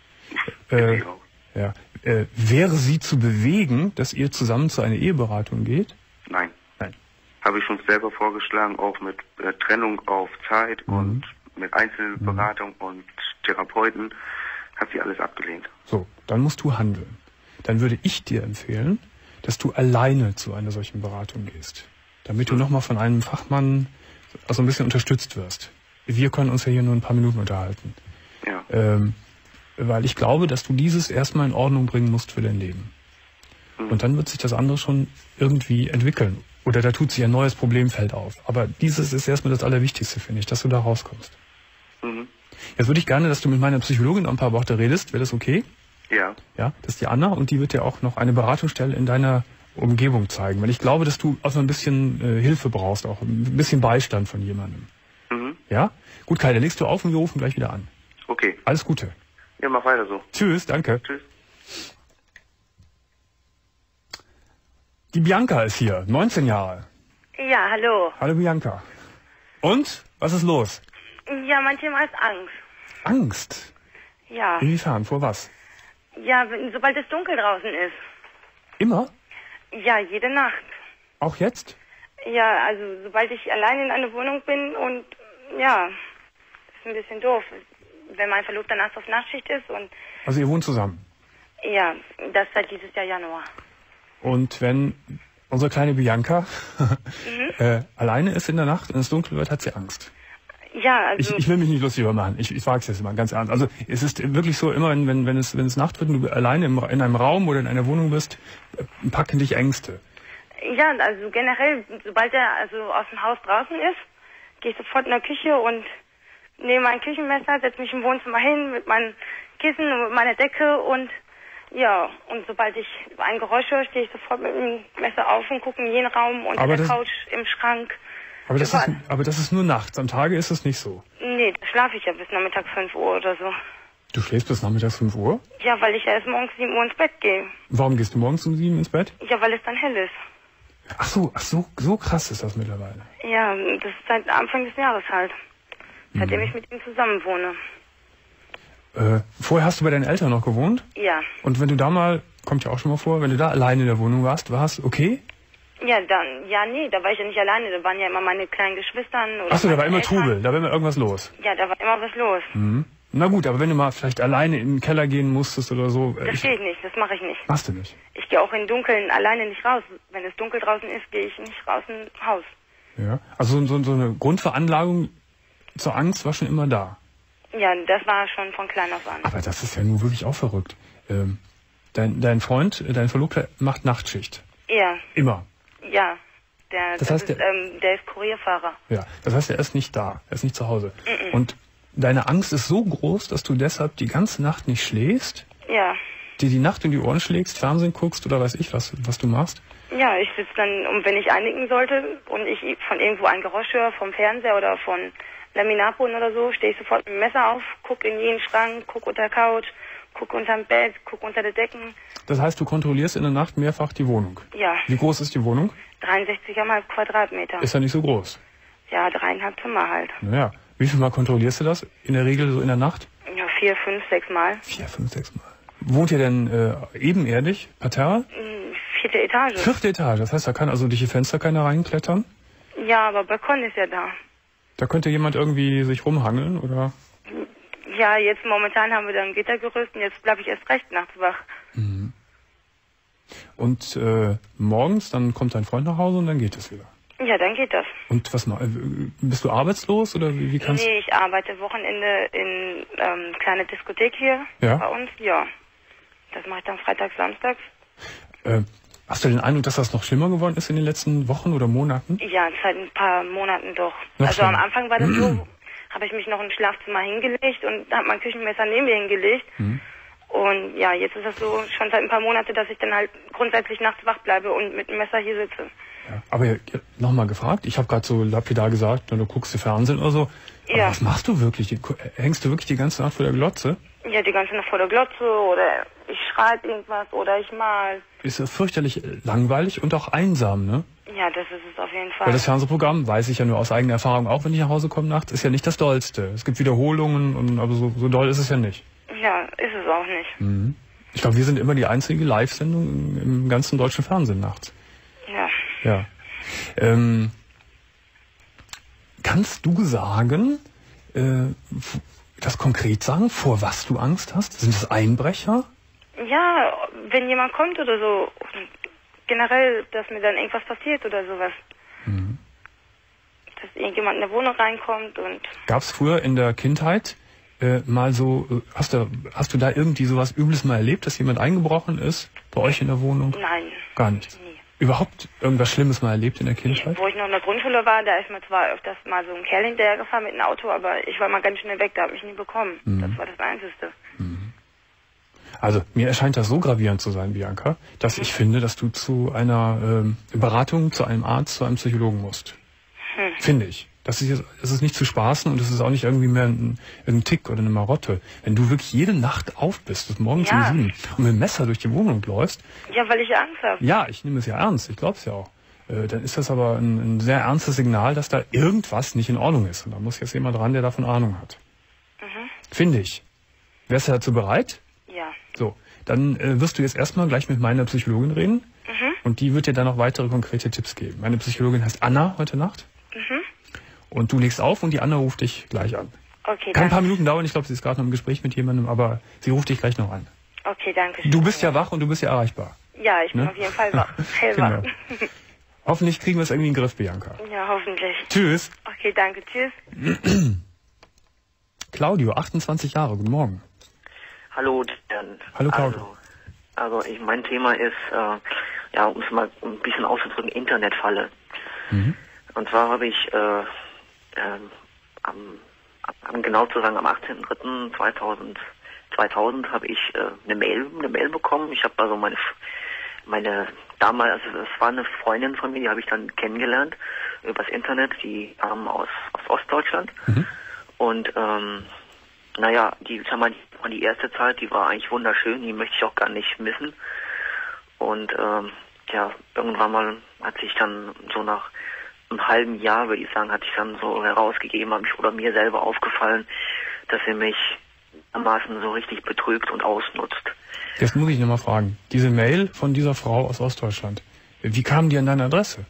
Ja. Wäre sie zu bewegen, dass ihr zusammen zu einer Eheberatung geht? Nein. Habe ich schon selber vorgeschlagen, auch mit Trennung auf Zeit und mit Einzelberatung und Therapeuten, hat sie alles abgelehnt. So, dann musst du handeln. Dann würde ich dir empfehlen, dass du alleine zu einer solchen Beratung gehst. Damit du nochmal von einem Fachmann so ein bisschen unterstützt wirst. Wir können uns ja hier nur ein paar Minuten unterhalten. Ja. Weil ich glaube, dass du dieses erstmal in Ordnung bringen musst für dein Leben. Und dann wird sich das andere schon irgendwie entwickeln. Oder da tut sich ein neues Problemfeld auf. Aber dieses ist erstmal das Allerwichtigste, finde ich, dass du da rauskommst. Jetzt würde ich gerne, dass du mit meiner Psychologin noch ein paar Worte redest. Wäre das okay? Ja. Ja, das ist die Anna und die wird dir auch noch eine Beratungsstelle in deiner Umgebung zeigen. Weil ich glaube, dass du auch so ein bisschen Hilfe brauchst, auch ein bisschen Beistand von jemandem. Ja? Gut, Kai, dann legst du auf und wir rufen gleich wieder an. Okay. Alles Gute. Ja, mach weiter so. Tschüss, danke. Tschüss. Die Bianca ist hier, 19 Jahre. Ja, hallo. Hallo Bianca. Und? Was ist los? Ja, mein Thema ist Angst. Angst? Ja. Inwiefern? Vor was? Ja, sobald es dunkel draußen ist. Immer? Ja, jede Nacht. Auch jetzt? Ja, also sobald ich allein in einer Wohnung bin und ja, ist ein bisschen doof, wenn mein Verlobter nachts auf Nachtschicht ist und... Also ihr wohnt zusammen? Ja, das seit dieses Jahr Januar. Und wenn unsere kleine Bianca alleine ist in der Nacht und es dunkel wird, hat sie Angst? Ja, also... Ich will mich nicht lustig machen. Ich frage es jetzt mal ganz ernst. Also es ist wirklich so, immer wenn es Nacht wird und du alleine in einem Raum oder in einer Wohnung bist, packen dich Ängste. Ja, also generell, sobald er also aus dem Haus draußen ist, gehe ich sofort in der Küche und nehme mein Küchenmesser, setze mich im Wohnzimmer hin mit meinem Kissen und mit meiner Decke und ja, und sobald ich ein Geräusch höre, stehe ich sofort mit dem Messer auf und gucke in jeden Raum, unter der Couch, im Schrank. Aber das ist nur nachts, am Tage ist es nicht so? Nee, da schlafe ich ja bis nachmittags 5 Uhr oder so. Du schläfst bis nachmittags 5 Uhr? Ja, weil ich ja erst morgens 7 Uhr ins Bett gehe. Warum gehst du morgens um 7 ins Bett? Ja, weil es dann hell ist. Ach so krass ist das mittlerweile. Ja, das ist seit Anfang des Jahres halt. Seitdem ich mit ihm zusammen wohne. Vorher hast du bei deinen Eltern noch gewohnt? Ja. Und wenn du da mal, kommt ja auch schon mal vor, wenn du da alleine in der Wohnung warst, war es okay? Ja, nee, da war ich ja nicht alleine. Da waren ja immer meine kleinen Geschwistern. Achso, da war immer Trubel, da war immer irgendwas los. Ja, da war immer was los. Mhm. Na gut, aber wenn du mal vielleicht alleine in den Keller gehen musstest oder so. Das stehe ich nicht, das mache ich nicht. Machst du nicht? Ich gehe auch im Dunkeln alleine nicht raus. Wenn es dunkel draußen ist, gehe ich nicht raus ins Haus. Ja, also so eine Grundveranlagung zur Angst war schon immer da. Ja, das war schon von klein auf an. Aber das ist ja nur wirklich auch verrückt. Dein Freund, dein Verlobter macht Nachtschicht. Ja. Immer. Ja. Der ist Kurierfahrer. Ja, das heißt, er ist nicht da, er ist nicht zu Hause. Und deine Angst ist so groß, dass du deshalb die ganze Nacht nicht schläfst? Ja. Dir die Nacht in die Ohren schlägst, Fernsehen guckst oder weiß ich was du machst? Ja, ich sitze dann, und wenn ich einnicken sollte und ich von irgendwo ein Geräusch höre, vom Fernseher oder von Laminatboden oder so, stehe ich sofort mit dem Messer auf, gucke in jeden Schrank, gucke unter der Couch, gucke unterm Bett, gucke unter der Decken. Das heißt, du kontrollierst in der Nacht mehrfach die Wohnung? Ja. Wie groß ist die Wohnung? 63,5 Quadratmeter. Ist ja nicht so groß? Ja, 3,5 Zimmer halt. Naja, wie viel Mal kontrollierst du das in der Regel so in der Nacht? Ja, 4, 5, 6 Mal. 4, 5, 6 Mal. Wohnt ihr denn ebenerdig, Parterre? 4. Etage. 4. Etage, das heißt, da kann also durch die Fenster keiner reinklettern? Ja, aber Balkon ist ja da. Da könnte jemand irgendwie sich rumhangeln, oder? Ja, jetzt momentan haben wir da ein Gittergerüst und jetzt bleibe ich erst recht nachts wach. Mhm. Und morgens, dann kommt dein Freund nach Hause und dann geht es wieder? Ja, dann geht das. Und was bist du arbeitslos oder wie kannst du? Nee, ich arbeite Wochenende in kleine Diskothek hier bei uns, ja. Das mache ich dann freitags, samstags. Hast du den Eindruck, dass das noch schlimmer geworden ist in den letzten Wochen oder Monaten? Ja, seit ein paar Monaten doch. Noch also schlimmer. Am Anfang war das so, habe ich mich noch ins Schlafzimmer hingelegt und habe mein Küchenmesser neben mir hingelegt. Und ja, jetzt ist das so schon seit ein paar Monaten, dass ich dann halt grundsätzlich nachts wach bleibe und mit dem Messer hier sitze. Ja, aber nochmal gefragt, ich habe gerade so lapidar gesagt, du guckst dir Fernsehen oder so. Aber was machst du wirklich? Hängst du wirklich die ganze Nacht vor der Glotze? Ja, die ganze Nacht vor der Glotze oder ich schreibe irgendwas oder ich mal. Ist ja fürchterlich langweilig und auch einsam, ne? Ja, das ist es auf jeden Fall. Weil das Fernsehprogramm, weiß ich ja nur aus eigener Erfahrung, auch wenn ich nach Hause komme nachts, ist ja nicht das Dollste. Es gibt Wiederholungen, aber so doll ist es ja nicht. Ja, ist es auch nicht. Ich glaube, wir sind immer die einzige Live-Sendung im ganzen deutschen Fernsehen nachts. Ja. Kannst du sagen, das konkret sagen, vor was du Angst hast? Sind es Einbrecher? Ja, wenn jemand kommt oder so. Generell, dass mir dann irgendwas passiert oder sowas. Dass irgendjemand in der Wohnung reinkommt und... Gab es früher in der Kindheit mal so, hast du da irgendwie sowas Übles mal erlebt, dass jemand eingebrochen ist bei euch in der Wohnung? Nein. Gar nichts? Nie. Überhaupt irgendwas Schlimmes mal erlebt in der Kindheit? Wo ich noch in der Grundschule war, da ist mir zwar öfters mal so ein Kerl hinterhergefahren mit einem Auto, aber ich war mal ganz schnell weg, da habe ich nie bekommen. Das war das Einzige. Also mir erscheint das so gravierend zu sein, Bianca, dass ich finde, dass du zu einer Beratung, zu einem Arzt, zu einem Psychologen musst. Finde ich. Das ist nicht zu spaßen und es ist auch nicht irgendwie mehr ein Tick oder eine Marotte. Wenn du wirklich jede Nacht auf bist, bis morgens um 7 und mit dem Messer durch die Wohnung läufst. Ja, weil ich Angst habe. Ja, ich nehme es ja ernst, ich glaube es ja auch. Dann ist das aber ein sehr ernstes Signal, dass da irgendwas nicht in Ordnung ist. Und da muss jetzt jemand ran, der davon Ahnung hat. Finde ich. Wärst du dazu bereit? Ja. So, dann wirst du jetzt erstmal gleich mit meiner Psychologin reden. Und die wird dir dann noch weitere konkrete Tipps geben. Meine Psychologin heißt Anna heute Nacht. Und du legst auf und die Anna ruft dich gleich an. Okay, kann ein paar Minuten dauern, ich glaube, sie ist gerade noch im Gespräch mit jemandem, aber sie ruft dich gleich noch an. Okay, danke schön. Du bist ja wach und du bist ja erreichbar. Ja, ich bin auf jeden Fall wach. Hellwach. Genau. Hoffentlich kriegen wir es irgendwie in den Griff, Bianca. Ja, hoffentlich. Tschüss. Okay, danke. Tschüss. Claudio, 28 Jahre, guten Morgen. Hallo, Hallo Claudio. Also mein Thema ist, um es mal ein bisschen auszudrücken, Internetfalle. Und zwar habe ich, genau zu sagen, am 18.03.2000 habe ich eine Mail bekommen. Ich habe also meine damals, also das war eine Freundin von mir, die habe ich dann kennengelernt übers Internet, die kam aus Ostdeutschland. Und die erste Zeit, die war eigentlich wunderschön, die möchte ich auch gar nicht missen. Und irgendwann mal hat sich dann so nach einem halben Jahr, würde ich sagen, hat sich dann so herausgegeben, oder mir selber aufgefallen, dass sie mich dermaßen so richtig betrügt und ausnutzt. Jetzt muss ich nochmal fragen, diese Mail von dieser Frau aus Ostdeutschland, wie kam die an deine Adresse?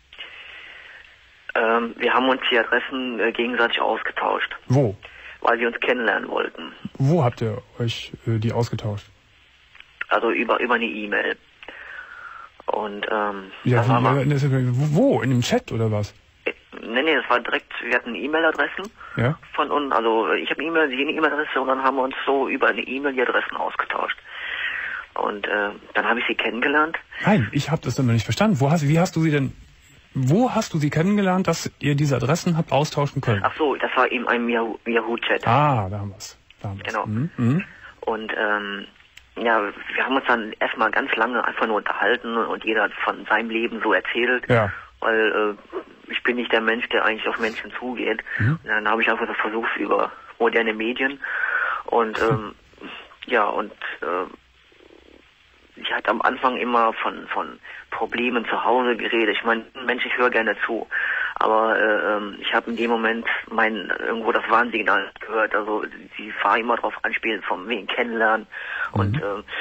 Wir haben uns die Adressen gegenseitig ausgetauscht. Wo? Weil wir uns kennenlernen wollten. Wo habt ihr euch die ausgetauscht? Also über eine E-Mail. Und wo? In dem Chat oder was? Nee, das war direkt, wir hatten E-Mail-Adressen von uns, also ich habe eine E-Mail, sie eine E-Mail-Adresse und dann haben wir uns so über eine E-Mail die Adressen ausgetauscht. Und dann habe ich sie kennengelernt. Nein, ich habe das immer nicht verstanden. Wo hast du sie kennengelernt, dass ihr diese Adressen habt austauschen können? Ach so, das war eben ein Yahoo-Chat. Ah, da haben wir's. Genau. Und wir haben uns dann erstmal ganz lange einfach nur unterhalten und jeder hat von seinem Leben so erzählt. Ja. Weil ich bin nicht der Mensch, der eigentlich auf Menschen zugeht. Und dann habe ich einfach das versucht über moderne Medien. Und ich hatte am Anfang immer von Problemen zu Hause geredet. Ich meine, Mensch, ich höre gerne zu. Aber ich habe in dem Moment irgendwo das Warnsignal gehört. Also sie war immer drauf anspielen, vom wegen kennenlernen. Und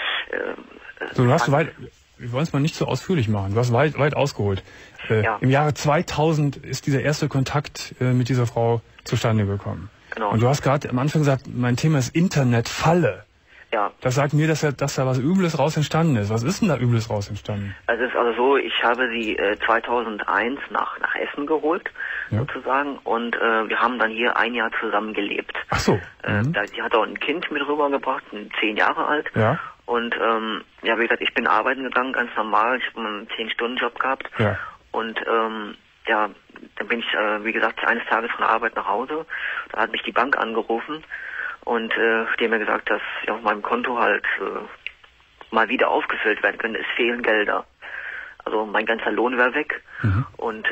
wir wollen es mal nicht so ausführlich machen. Du hast weit ausgeholt. Im Jahre 2000 ist dieser erste Kontakt mit dieser Frau zustande gekommen. Genau. Und du hast gerade am Anfang gesagt, mein Thema ist Internetfalle. Ja. Das sagt mir, dass da was Übles raus entstanden ist. Was ist denn da Übles raus entstanden? Also es ist also so, ich habe sie 2001 nach Essen geholt, sozusagen, und wir haben dann hier ein Jahr zusammen gelebt. Ach so. Sie hat auch ein Kind mit rübergebracht, 10 Jahre alt. Ja. Und wie gesagt, ich bin arbeiten gegangen, ganz normal. Ich habe einen 10-Stunden-Job gehabt. Ja. Und dann bin ich, wie gesagt, eines Tages von der Arbeit nach Hause. Da hat mich die Bank angerufen. Und die haben mir gesagt, dass auf meinem Konto halt mal wieder aufgefüllt werden können. Es fehlen Gelder. Also mein ganzer Lohn wäre weg. Und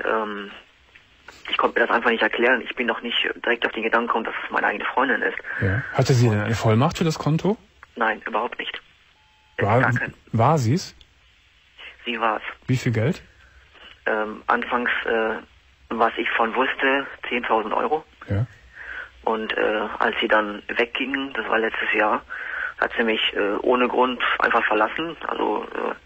ich konnte mir das einfach nicht erklären. Ich bin noch nicht direkt auf den Gedanken gekommen, dass es meine eigene Freundin ist. Ja. Hatte sie denn eine Vollmacht für das Konto? Nein, überhaupt nicht. War sie es? Sie war es. Wie viel Geld? Anfangs, was ich von wusste, 10.000 Euro. Ja. Und als sie dann wegging, das war letztes Jahr, hat sie mich ohne Grund einfach verlassen. Also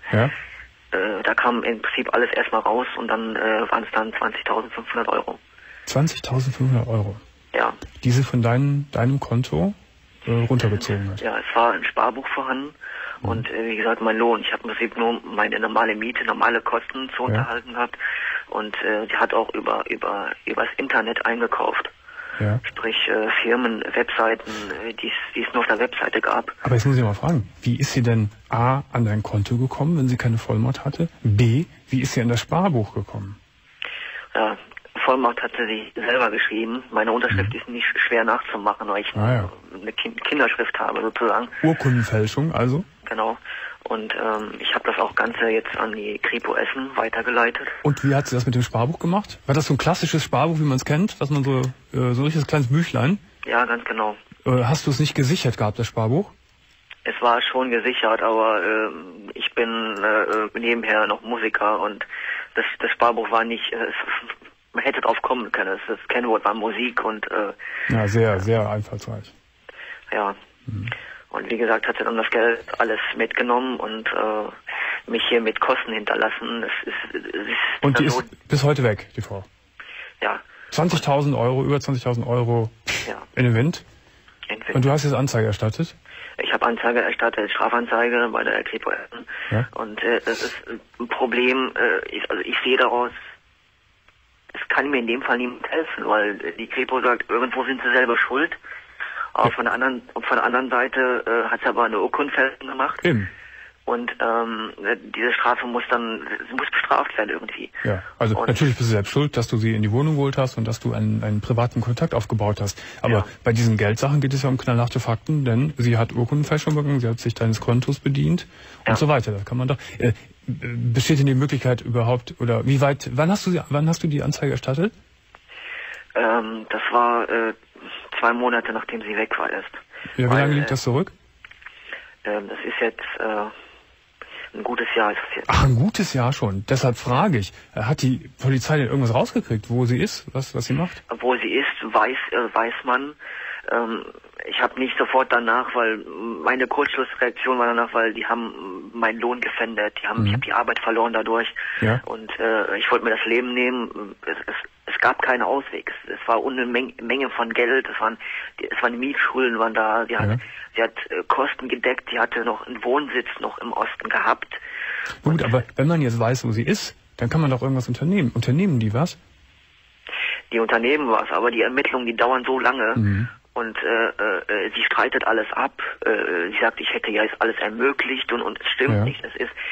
da kam im Prinzip alles erstmal raus und dann waren es dann 20.500 Euro. 20.500 Euro? Ja. Die sie von deinem Konto runtergezogen hat? Ja, es war ein Sparbuch vorhanden. Und wie gesagt, mein Lohn. Ich habe im Prinzip nur meine normale Miete, normale Kosten zu unterhalten gehabt. Und die hat auch übers Internet eingekauft. Ja. Sprich Firmen, Webseiten, die es nur auf der Webseite gab. Aber jetzt muss ich mal fragen, wie ist sie denn A, an dein Konto gekommen, wenn sie keine Vollmacht hatte? B, wie ist sie an das Sparbuch gekommen? Ja, Vollmacht hatte sie selber geschrieben. Meine Unterschrift ist nicht schwer nachzumachen, weil ich eine Kinderschrift habe sozusagen. Urkundenfälschung also? Genau. Und ich habe das auch Ganze jetzt an die Kripo Essen weitergeleitet. Und wie hat sie das mit dem Sparbuch gemacht? War das so ein klassisches Sparbuch, wie man es kennt? Dass man so ein richtiges kleines Büchlein? Ja, ganz genau. Hast du es nicht gesichert gehabt, das Sparbuch? Es war schon gesichert, aber ich bin nebenher noch Musiker und das Sparbuch war nicht... man hätte drauf kommen können. Das Kennwort war Musik und... ja, sehr, sehr einfallsreich. Ja. Und wie gesagt, hat sie dann das Geld alles mitgenommen und mich hier mit Kosten hinterlassen. Und die ist bis heute weg, die Frau? Ja. 20.000 Euro, über 20.000 Euro in den Wind? Und du hast jetzt Anzeige erstattet? Ich habe Anzeige erstattet, Strafanzeige bei der Kripo. Ja? Und das ist ein Problem, ich sehe daraus, es kann mir in dem Fall niemand helfen, weil die Kripo sagt, irgendwo sind sie selber schuld. Aber von der anderen Seite hat sie aber eine Urkundenfälschung gemacht. Eben. Und diese Strafe muss bestraft werden irgendwie. Ja, also natürlich bist du selbst schuld, dass du sie in die Wohnung geholt hast und dass du einen privaten Kontakt aufgebaut hast. Aber bei diesen Geldsachen geht es ja um knallharte Fakten, denn sie hat Urkundenfälschung begangen, sie hat sich deines Kontos bedient und so weiter. Das kann man doch. Besteht denn die Möglichkeit überhaupt, oder wann hast du die Anzeige erstattet? Das war 2 Monate, nachdem sie weg war erst. Ja, wie lange liegt das zurück? Das ist jetzt ein gutes Jahr. Ist das jetzt. Ach, ein gutes Jahr schon. Deshalb frage ich, hat die Polizei denn irgendwas rausgekriegt, wo sie ist, was sie macht? Wo sie ist, weiß man. Ich habe nicht sofort danach, weil meine Kurzschlussreaktion war danach, weil die haben meinen Lohn gefändet. Ich habe die Arbeit verloren dadurch. Ja. Und ich wollte mir das Leben nehmen. Es gab keinen Ausweg. Es war eine Menge von Geld. Es waren Mietschulden waren da. Sie hat Kosten gedeckt. Sie hatte noch einen Wohnsitz noch im Osten gehabt. Gut, aber wenn man jetzt weiß, wo sie ist, dann kann man doch irgendwas unternehmen. Unternehmen die was? Die unternehmen was, aber die Ermittlungen, die dauern so lange. Und sie streitet alles ab. Sie sagt, ich hätte ja jetzt alles ermöglicht und es stimmt nicht.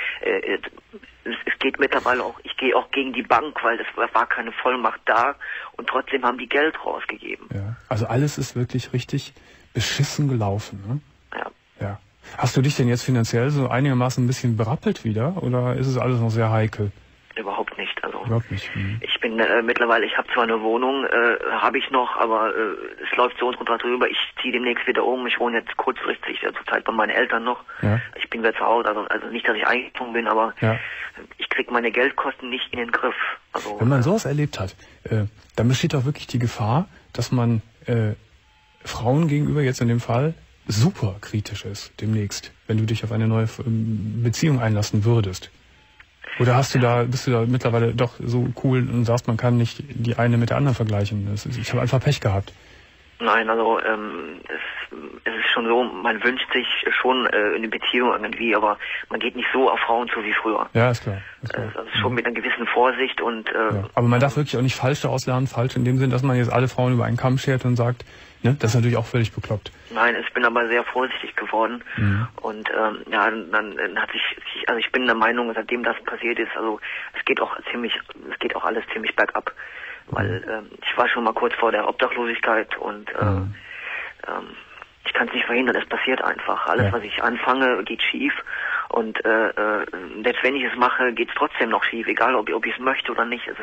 Es geht mittlerweile auch, ich gehe auch gegen die Bank, weil es war keine Vollmacht da und trotzdem haben die Geld rausgegeben. Ja. Also alles ist wirklich richtig beschissen gelaufen, ne? Ja. Hast du dich denn jetzt finanziell so einigermaßen ein bisschen berappelt wieder oder ist es alles noch sehr heikel? Überhaupt nicht. Also überhaupt nicht. Ich bin mittlerweile, ich habe zwar eine Wohnung, habe ich noch, aber es läuft so und drüber. Ich ziehe demnächst wieder um. Ich wohne jetzt kurzfristig zurzeit bei meinen Eltern noch. Ja. Ich bin wieder zu Hause, also nicht, dass ich eingezogen bin, aber ich kriege meine Geldkosten nicht in den Griff. Also, wenn man sowas erlebt hat, dann besteht auch wirklich die Gefahr, dass man Frauen gegenüber jetzt in dem Fall super kritisch ist demnächst, wenn du dich auf eine neue Beziehung einlassen würdest. Oder bist du da mittlerweile doch so cool und sagst, man kann nicht die eine mit der anderen vergleichen? Ich habe einfach Pech gehabt. Nein, also es ist schon so, man wünscht sich schon eine Beziehung irgendwie, aber man geht nicht so auf Frauen zu wie früher. Ja, ist klar. Also schon mit einer gewissen Vorsicht und aber man darf wirklich auch nicht falsch daraus lernen, falsch in dem Sinn, dass man jetzt alle Frauen über einen Kamm schert und sagt, ne, das ist natürlich auch völlig bekloppt. Nein, ich bin aber sehr vorsichtig geworden und dann hat sich, also ich bin der Meinung, seitdem das passiert ist, also es geht auch alles ziemlich bergab, weil ich war schon mal kurz vor der Obdachlosigkeit und ich kann es nicht verhindern, es passiert einfach. Alles, was ich anfange, geht schief und selbst wenn ich es mache, geht es trotzdem noch schief, egal ob ich es möchte oder nicht.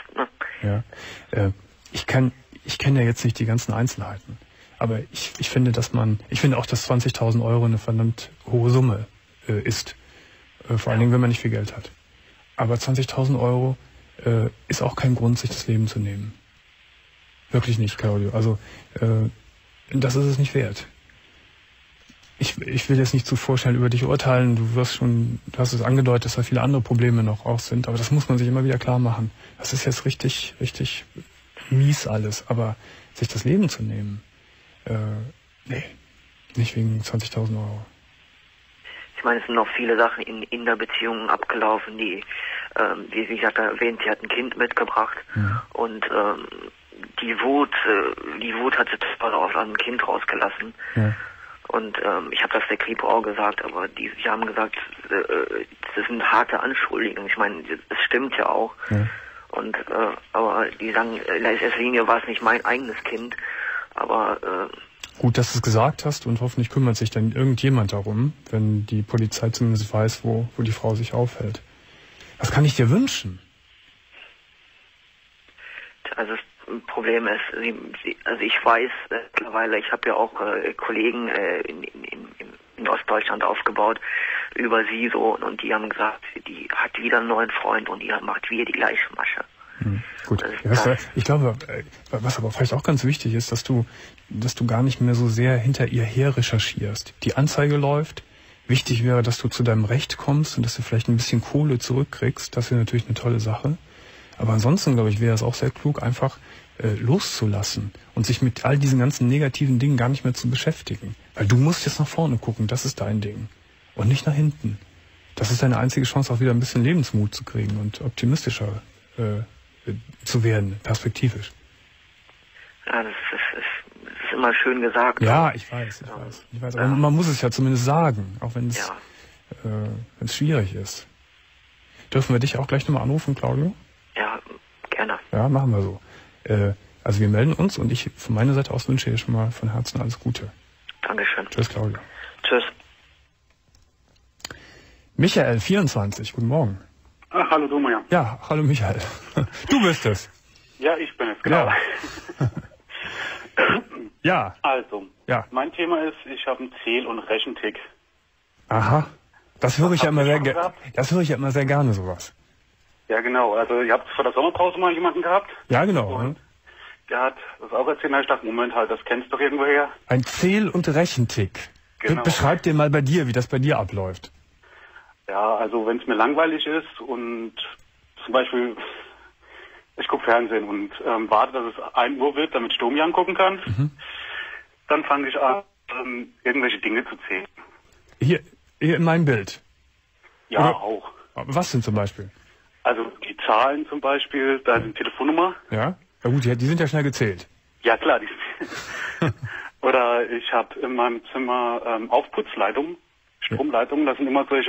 Ich kenne ja jetzt nicht die ganzen Einzelheiten, aber ich finde, ich finde auch, dass 20.000 Euro eine verdammt hohe Summe ist, vor allen Dingen, wenn man nicht viel Geld hat. Aber 20.000 Euro ist auch kein Grund, sich das Leben zu nehmen. Wirklich nicht, Claudio. Also das ist es nicht wert. Ich will jetzt nicht zu vorschnell über dich urteilen. Du hast es angedeutet, dass da viele andere Probleme noch auch sind, aber das muss man sich immer wieder klar machen. Das ist jetzt richtig, richtig mies alles, aber sich das Leben zu nehmen, nee, nicht wegen 20.000 Euro. Ich meine, es sind noch viele Sachen in der Beziehung abgelaufen, die, wie gesagt, erwähnt, sie hat ein Kind mitgebracht und die Wut hat sie total aus dem Kind rausgelassen. Ja. Und ich habe das der Kripo auch gesagt, aber sie haben gesagt, das sind harte Anschuldigungen. Ich meine, das stimmt ja auch. Ja. Und aber die sagen, in erster Linie war es nicht mein eigenes Kind, aber gut, dass du es gesagt hast und hoffentlich kümmert sich dann irgendjemand darum, wenn die Polizei zumindest weiß, wo die Frau sich aufhält. Was kann ich dir wünschen? Also das Problem ist, also ich weiß mittlerweile, ich habe ja auch Kollegen in Ostdeutschland aufgebaut über sie so und die haben gesagt, die hat wieder einen neuen Freund und die macht wieder die gleiche Masche. Gut. Ich glaube, was aber vielleicht auch ganz wichtig ist, dass du gar nicht mehr so sehr hinter ihr her recherchierst. Die Anzeige läuft. Wichtig wäre, dass du zu deinem Recht kommst und dass du vielleicht ein bisschen Kohle zurückkriegst. Das wäre natürlich eine tolle Sache. Aber ansonsten, glaube ich, wäre es auch sehr klug, einfach loszulassen und sich mit all diesen ganzen negativen Dingen gar nicht mehr zu beschäftigen. Weil du musst jetzt nach vorne gucken, das ist dein Ding. Und nicht nach hinten. Das ist deine einzige Chance, auch wieder ein bisschen Lebensmut zu kriegen und optimistischer zu werden, perspektivisch. Ja, das ist immer schön gesagt. Ja, ich weiß. Aber man muss es ja zumindest sagen, auch wenn es schwierig ist. Dürfen wir dich auch gleich nochmal anrufen, Claudio? Ja, gerne. Ja, machen wir so. Also wir melden uns und ich von meiner Seite aus wünsche dir schon mal von Herzen alles Gute. Dankeschön. Tschüss, Claudio. Tschüss. Michael, 24, guten Morgen. Ach, hallo Domian. Ja, hallo Michael. Du bist es. Ja, ich bin es, genau. Ja. Also, mein Thema ist, ich habe einen Zähl- und Rechentick. Aha. Das höre ich ja immer sehr gerne, sowas. Ja, genau. Also, ihr habt vor der Sommerpause mal jemanden gehabt. Ja, genau. Und der hat das auch erzählt. Ich dachte, Moment halt, das kennst du doch irgendwoher. Ein Zähl- und Rechentick. Genau. Beschreib dir mal wie das bei dir abläuft. Ja, also wenn es mir langweilig ist und zum Beispiel ich gucke Fernsehen und warte, dass es 1 Uhr wird, damit ich Domian gucken kann, dann fange ich an, irgendwelche Dinge zu zählen. Hier in meinem Bild? Ja, oder? Auch. Was denn zum Beispiel? Also die Zahlen zum Beispiel, da sind Telefonnummer. Ja? Ja gut, die sind ja schnell gezählt. Ja klar, oder ich habe in meinem Zimmer Aufputzleitungen, Stromleitungen, da sind immer solche,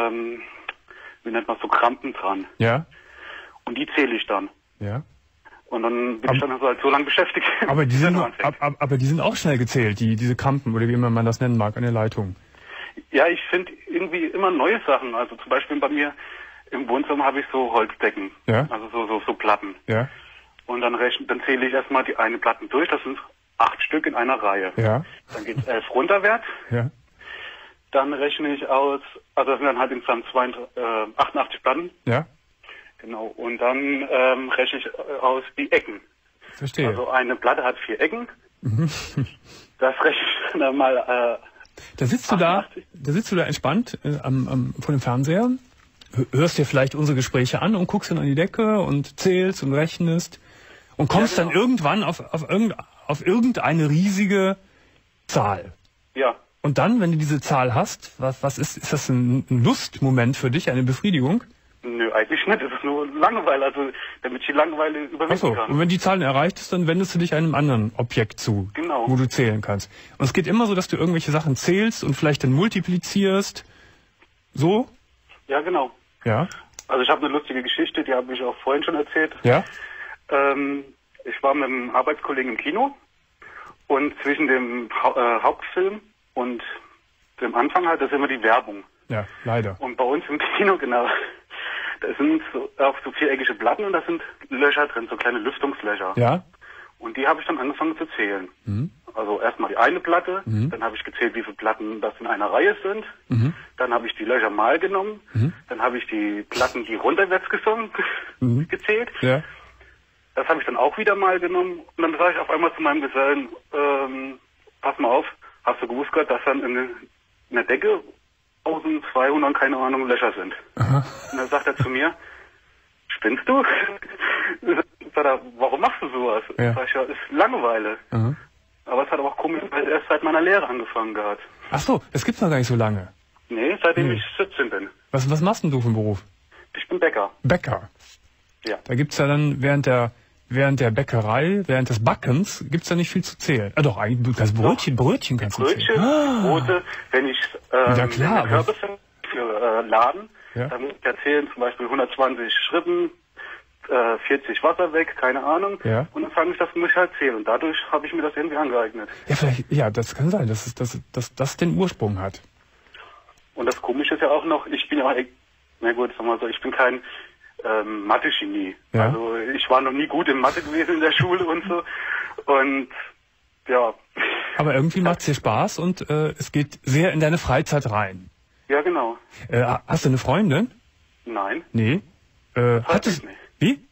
wie nennt man so, Krampen dran. Ja. Und die zähle ich dann. Ja. Und dann bin ich dann halt so lange beschäftigt. Aber die sind auch schnell gezählt, diese Krampen oder wie immer man das nennen mag, an der Leitung. Ja, ich finde irgendwie immer neue Sachen. Also zum Beispiel bei mir im Wohnzimmer habe ich so Holzdecken. Ja. Also so Platten. Ja. Und dann zähle ich erstmal die eine Platten durch. Das sind 8 Stück in einer Reihe. Ja. Dann geht es 11 runterwärts. Ja. Dann rechne ich aus, also das sind dann halt insgesamt 88 Platten. Ja. Genau. Und dann rechne ich aus die Ecken. Verstehe. Also eine Platte hat 4 Ecken. Das rechne ich dann mal. Da sitzt du da entspannt vor dem Fernseher, hörst dir vielleicht unsere Gespräche an und guckst dann an die Decke und zählst und rechnest und kommst dann irgendwann auf irgendeine riesige Zahl. Ja. Und dann, wenn du diese Zahl hast, was ist das ein Lustmoment für dich, eine Befriedigung? Nö, eigentlich nicht. Es ist nur Langeweile, also damit ich die Langeweile überwinden kann. Und wenn die Zahl erreicht ist, dann wendest du dich einem anderen Objekt zu, wo du zählen kannst. Und es geht immer so, dass du irgendwelche Sachen zählst und vielleicht dann multiplizierst. So? Ja, genau. Ja. Also ich habe eine lustige Geschichte, die habe ich auch vorhin schon erzählt. Ja. Ich war mit einem Arbeitskollegen im Kino und zwischen dem Hauptfilm und dem Anfang halt, das ist immer die Werbung. Ja, leider. Und bei uns im Kino, genau, da sind auch so viereckige Platten und da sind Löcher drin, so kleine Lüftungslöcher. Ja. Und die habe ich dann angefangen zu zählen. Also erstmal die eine Platte, dann habe ich gezählt, wie viele Platten das in einer Reihe sind. Dann habe ich die Löcher mal genommen, dann habe ich die Platten, die runterwärts gezählt. Ja. Das habe ich dann auch wieder mal genommen und dann sage ich auf einmal zu meinem Gesellen, pass mal auf, hast du gewusst gehabt, dass dann in der Decke 1200, keine Ahnung, Löcher sind. Aha. Und dann sagt er zu mir, spinnst du? Sagt er, warum machst du sowas? Ja. Sag ich, ja, ist Langeweile. Aha. Aber es hat aber auch komisch, weil erst seit meiner Lehre angefangen gehabt. Ach so, das gibt's noch gar nicht so lange. Nee, seitdem ich 17 bin. Was machst denn du für einen Beruf? Ich bin Bäcker. Bäcker? Ja. Da gibt's ja dann während der Bäckerei, während des Backens, gibt's da nicht viel zu zählen. doch, eigentlich das Brötchen kannst du zählen. Brote, wenn ich ja, klar, Körbe für Laden, dann muss ich erzählen, zum Beispiel 120 Schritten, 40 Wasser weg, keine Ahnung. Ja. Und dann fange ich das muss ich halt zählen. Und dadurch habe ich mir das irgendwie angeeignet. Ja, vielleicht, das kann sein, dass das den Ursprung hat. Und das Komische ist ja auch noch, ich bin ja, na gut, sag mal so, ich bin kein Mathe-Genie. Ja. Also ich war noch nie gut in Mathe gewesen in der Schule und so. Und ja. Aber irgendwie macht es dir Spaß und es geht sehr in deine Freizeit rein. Ja, genau. Hast du eine Freundin? Nein. Nee. Nicht. Wie?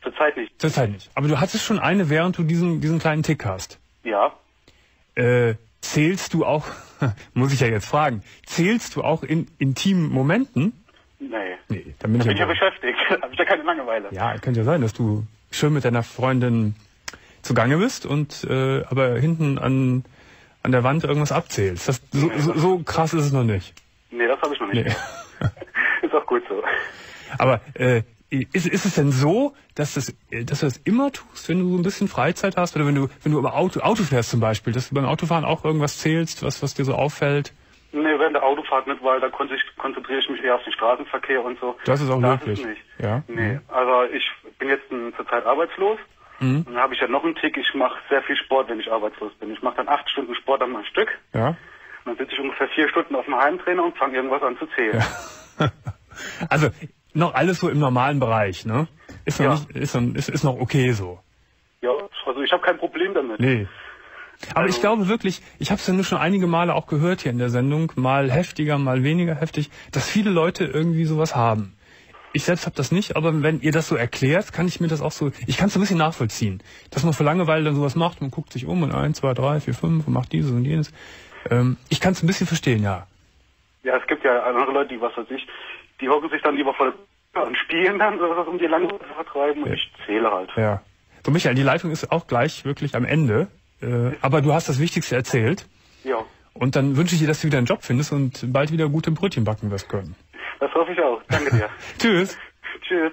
Zurzeit nicht. Zurzeit nicht. Aber du hattest schon eine, während du diesen kleinen Tick hast. Ja. Zählst du auch, muss ich ja jetzt fragen, zählst du auch in intimen Momenten? Nee. Dann bin ich ja beschäftigt. Habe ich ja keine Langeweile. Ja, könnte ja sein, dass du schön mit deiner Freundin zugange bist und aber hinten an der Wand irgendwas abzählst. So krass ist es noch nicht. Nee, das habe ich noch nicht. Nee. Ist auch gut so. Aber ist es denn so, dass du das immer tust, wenn du so ein bisschen Freizeit hast? Oder wenn du über Auto fährst zum Beispiel, dass du beim Autofahren auch irgendwas zählst, was dir so auffällt? Nee, während der Autofahrt nicht, weil da konzentriere ich mich eher auf den Straßenverkehr und so. Das ist auch möglich. Das ist nicht. Ja. Nee, also ich bin jetzt zurzeit arbeitslos. Und dann habe ich ja noch einen Tick, ich mache sehr viel Sport, wenn ich arbeitslos bin. Ich mache dann 8 Stunden Sport am Stück. Ja. Und dann sitze ich ungefähr 4 Stunden auf dem Heimtrainer und fange irgendwas an zu zählen. Ja. Also noch alles so im normalen Bereich, ne? Ist noch okay so. Ja, also ich habe kein Problem damit. Nee. Aber ich glaube wirklich, ich habe es ja nur schon einige Male auch gehört hier in der Sendung, mal heftiger, mal weniger heftig, dass viele Leute irgendwie sowas haben. Ich selbst habe das nicht, aber wenn ihr das so erklärt, kann ich mir das auch so, ich kann es ein bisschen nachvollziehen. Dass man für Langeweile dann sowas macht, man guckt sich um und 1, 2, 3, 4, 5 und macht dieses und jenes. Ich kann es ein bisschen verstehen, ja. Ja, es gibt ja andere Leute, die hocken sich dann lieber vor der und spielen dann, um die Langeweile zu vertreiben und ich zähle halt. Ja. So Michael, die Leitung ist auch gleich wirklich am Ende, aber du hast das Wichtigste erzählt. Ja. Und dann wünsche ich dir, dass du wieder einen Job findest und bald wieder gute Brötchen backen wirst können. Das hoffe ich auch. Danke dir. Tschüss. Tschüss.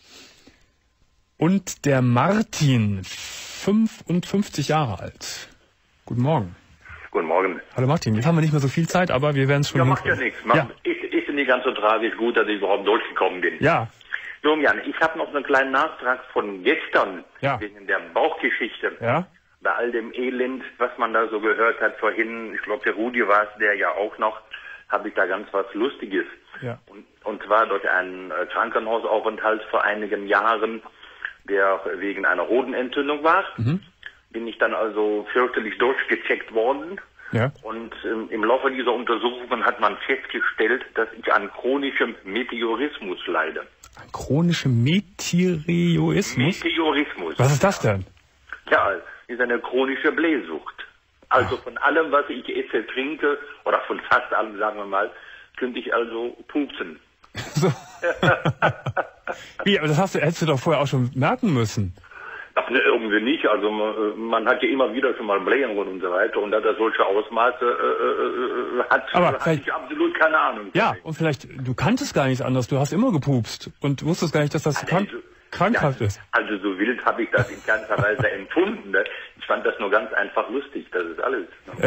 Und der Martin, 55 Jahre alt. Guten Morgen. Guten Morgen. Hallo Martin, jetzt haben wir nicht mehr so viel Zeit, aber wir werden es schon macht ja nichts. Ist nicht ganz so tragisch, gut, dass ich überhaupt durchgekommen bin. Ja. Jan, ich habe noch einen kleinen Nachtrag von gestern wegen der Bauchgeschichte. Ja. Bei all dem Elend, was man da so gehört hat vorhin, ich glaube der Rudi war es, der ja auch noch, habe ich da ganz was Lustiges. Ja. Und zwar durch einen Krankenhausaufenthalt vor einigen Jahren, der wegen einer Hodenentzündung war, bin ich dann also fürchterlich durchgecheckt worden. Ja. Und im Laufe dieser Untersuchungen hat man festgestellt, dass ich an chronischem Meteorismus leide. An chronischem Meteorismus? Meteorismus. Was ist das denn? Ja, ist eine chronische Blähsucht. Also von allem, was ich esse, trinke, oder von fast allem, sagen wir mal, könnte ich also pupsen. So. Wie, aber das hättest du doch vorher auch schon merken müssen. Ach, ne, irgendwie nicht. Also man hat ja immer wieder schon mal Blähungen und so weiter. Und da das solche Ausmaße hat, hatte ich absolut keine Ahnung. Ja, und vielleicht, du kanntest gar nichts anderes. Du hast immer gepupst und wusstest gar nicht, dass das krankhaft ist. Also so wild habe ich das in ganzer Weise empfunden. Ne? Ich fand das nur ganz einfach lustig. Das ist alles.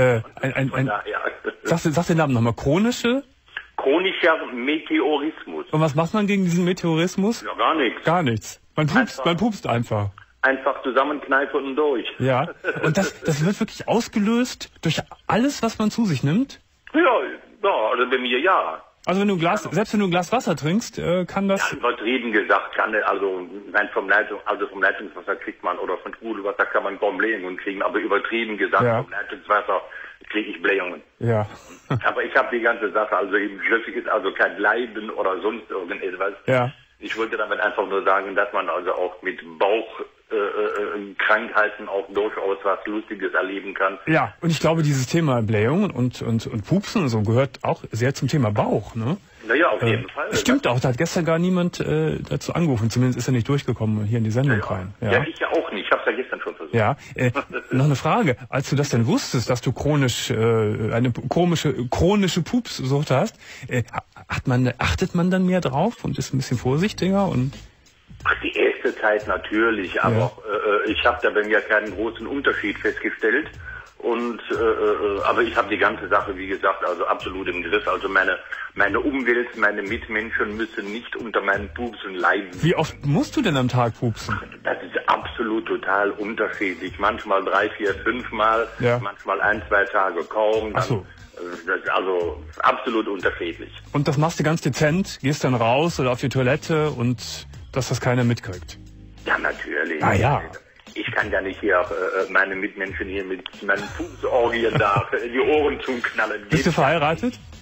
Sag den Namen nochmal. Chronischer Meteorismus. Und was macht man gegen diesen Meteorismus? Ja, gar nichts. Gar nichts. Man pupst einfach. Einfach zusammenkneifen und durch. Ja, und das wird wirklich ausgelöst durch alles, was man zu sich nimmt? Ja, also bei mir ja. Also selbst wenn du ein Glas Wasser trinkst, kann das... Ja, übertrieben gesagt, vom Leitungswasser kriegt man, oder von Sprudelwasser kann man kaum Blähungen kriegen, aber übertrieben gesagt, vom Leitungswasser kriege ich Blähungen. Ja. Aber ich habe die ganze Sache, also im Griff ist also kein Leiden oder sonst irgendetwas. Ja. Ich wollte damit einfach nur sagen, dass man also auch mit Bauchkrankheiten auch durchaus was Lustiges erleben kann. Ja, und ich glaube, dieses Thema Blähungen und Pupsen und so gehört auch sehr zum Thema Bauch, ne? Naja, auf jeden Fall. Stimmt auch, da hat gestern gar niemand dazu angerufen, zumindest ist er nicht durchgekommen hier in die Sendung rein. Ja, ich ja auch nicht, ich habe es ja gestern schon versucht. Ja, noch eine Frage, als du das denn wusstest, dass du eine chronische Pupssucht hast, achtet man dann mehr drauf und ist ein bisschen vorsichtiger? Ach, die erste Zeit natürlich, aber ich habe da bei mir keinen großen Unterschied festgestellt. Aber ich habe die ganze Sache, wie gesagt, also absolut im Griff. Also meine Umwelt, meine Mitmenschen müssen nicht unter meinen Pupsen leiden. Wie oft musst du denn am Tag pupsen? Das ist absolut total unterschiedlich. Manchmal 3, 4, 5 Mal, manchmal 1, 2 Tage kaum. Ach so. Das ist also absolut unterschiedlich. Und das machst du ganz dezent, gehst dann raus oder auf die Toilette und dass das keiner mitkriegt? Ja, natürlich. Ah ja. Ich kann ja nicht hier meine Mitmenschen hier mit meinen Pupsorgien da die Ohren zuknallen. Bist du verheiratet?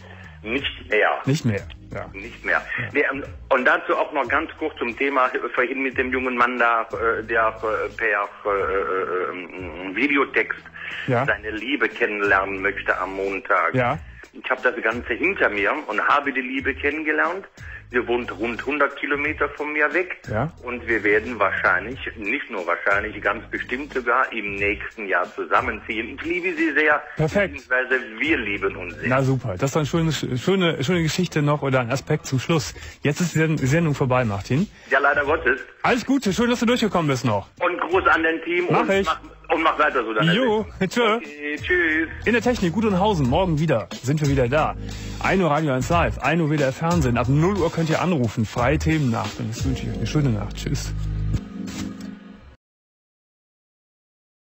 Nicht mehr. Nicht mehr, ja. Nicht mehr. Ja. Nee, und dazu auch noch ganz kurz zum Thema vorhin mit dem jungen Mann da, der per Videotext seine Liebe kennenlernen möchte am Montag. Ja. Ich habe das Ganze hinter mir und habe die Liebe kennengelernt. Sie wohnt rund 100 Kilometer von mir weg. Ja. Und wir werden wahrscheinlich, nicht nur wahrscheinlich, ganz bestimmt sogar im nächsten Jahr zusammenziehen. Ich liebe sie sehr. Perfekt. Beziehungsweise wir lieben uns sehr. Na super. Das ist eine schöne Geschichte noch oder ein Aspekt zum Schluss. Jetzt ist die Sendung vorbei, Martin. Ja, leider Gottes. Alles Gute. Schön, dass du durchgekommen bist noch. Und Gruß an dein Team. Und mach weiter so. Jo, tschö. Okay, tschüss. In der Technik, Gutenhausen, morgen sind wir wieder da. 1 Uhr Radio 1 Live, 1 Uhr wieder Fernsehen. Ab 0 Uhr könnt ihr anrufen, freie Themennacht. Und jetzt wünsche ich euch eine schöne Nacht. Tschüss.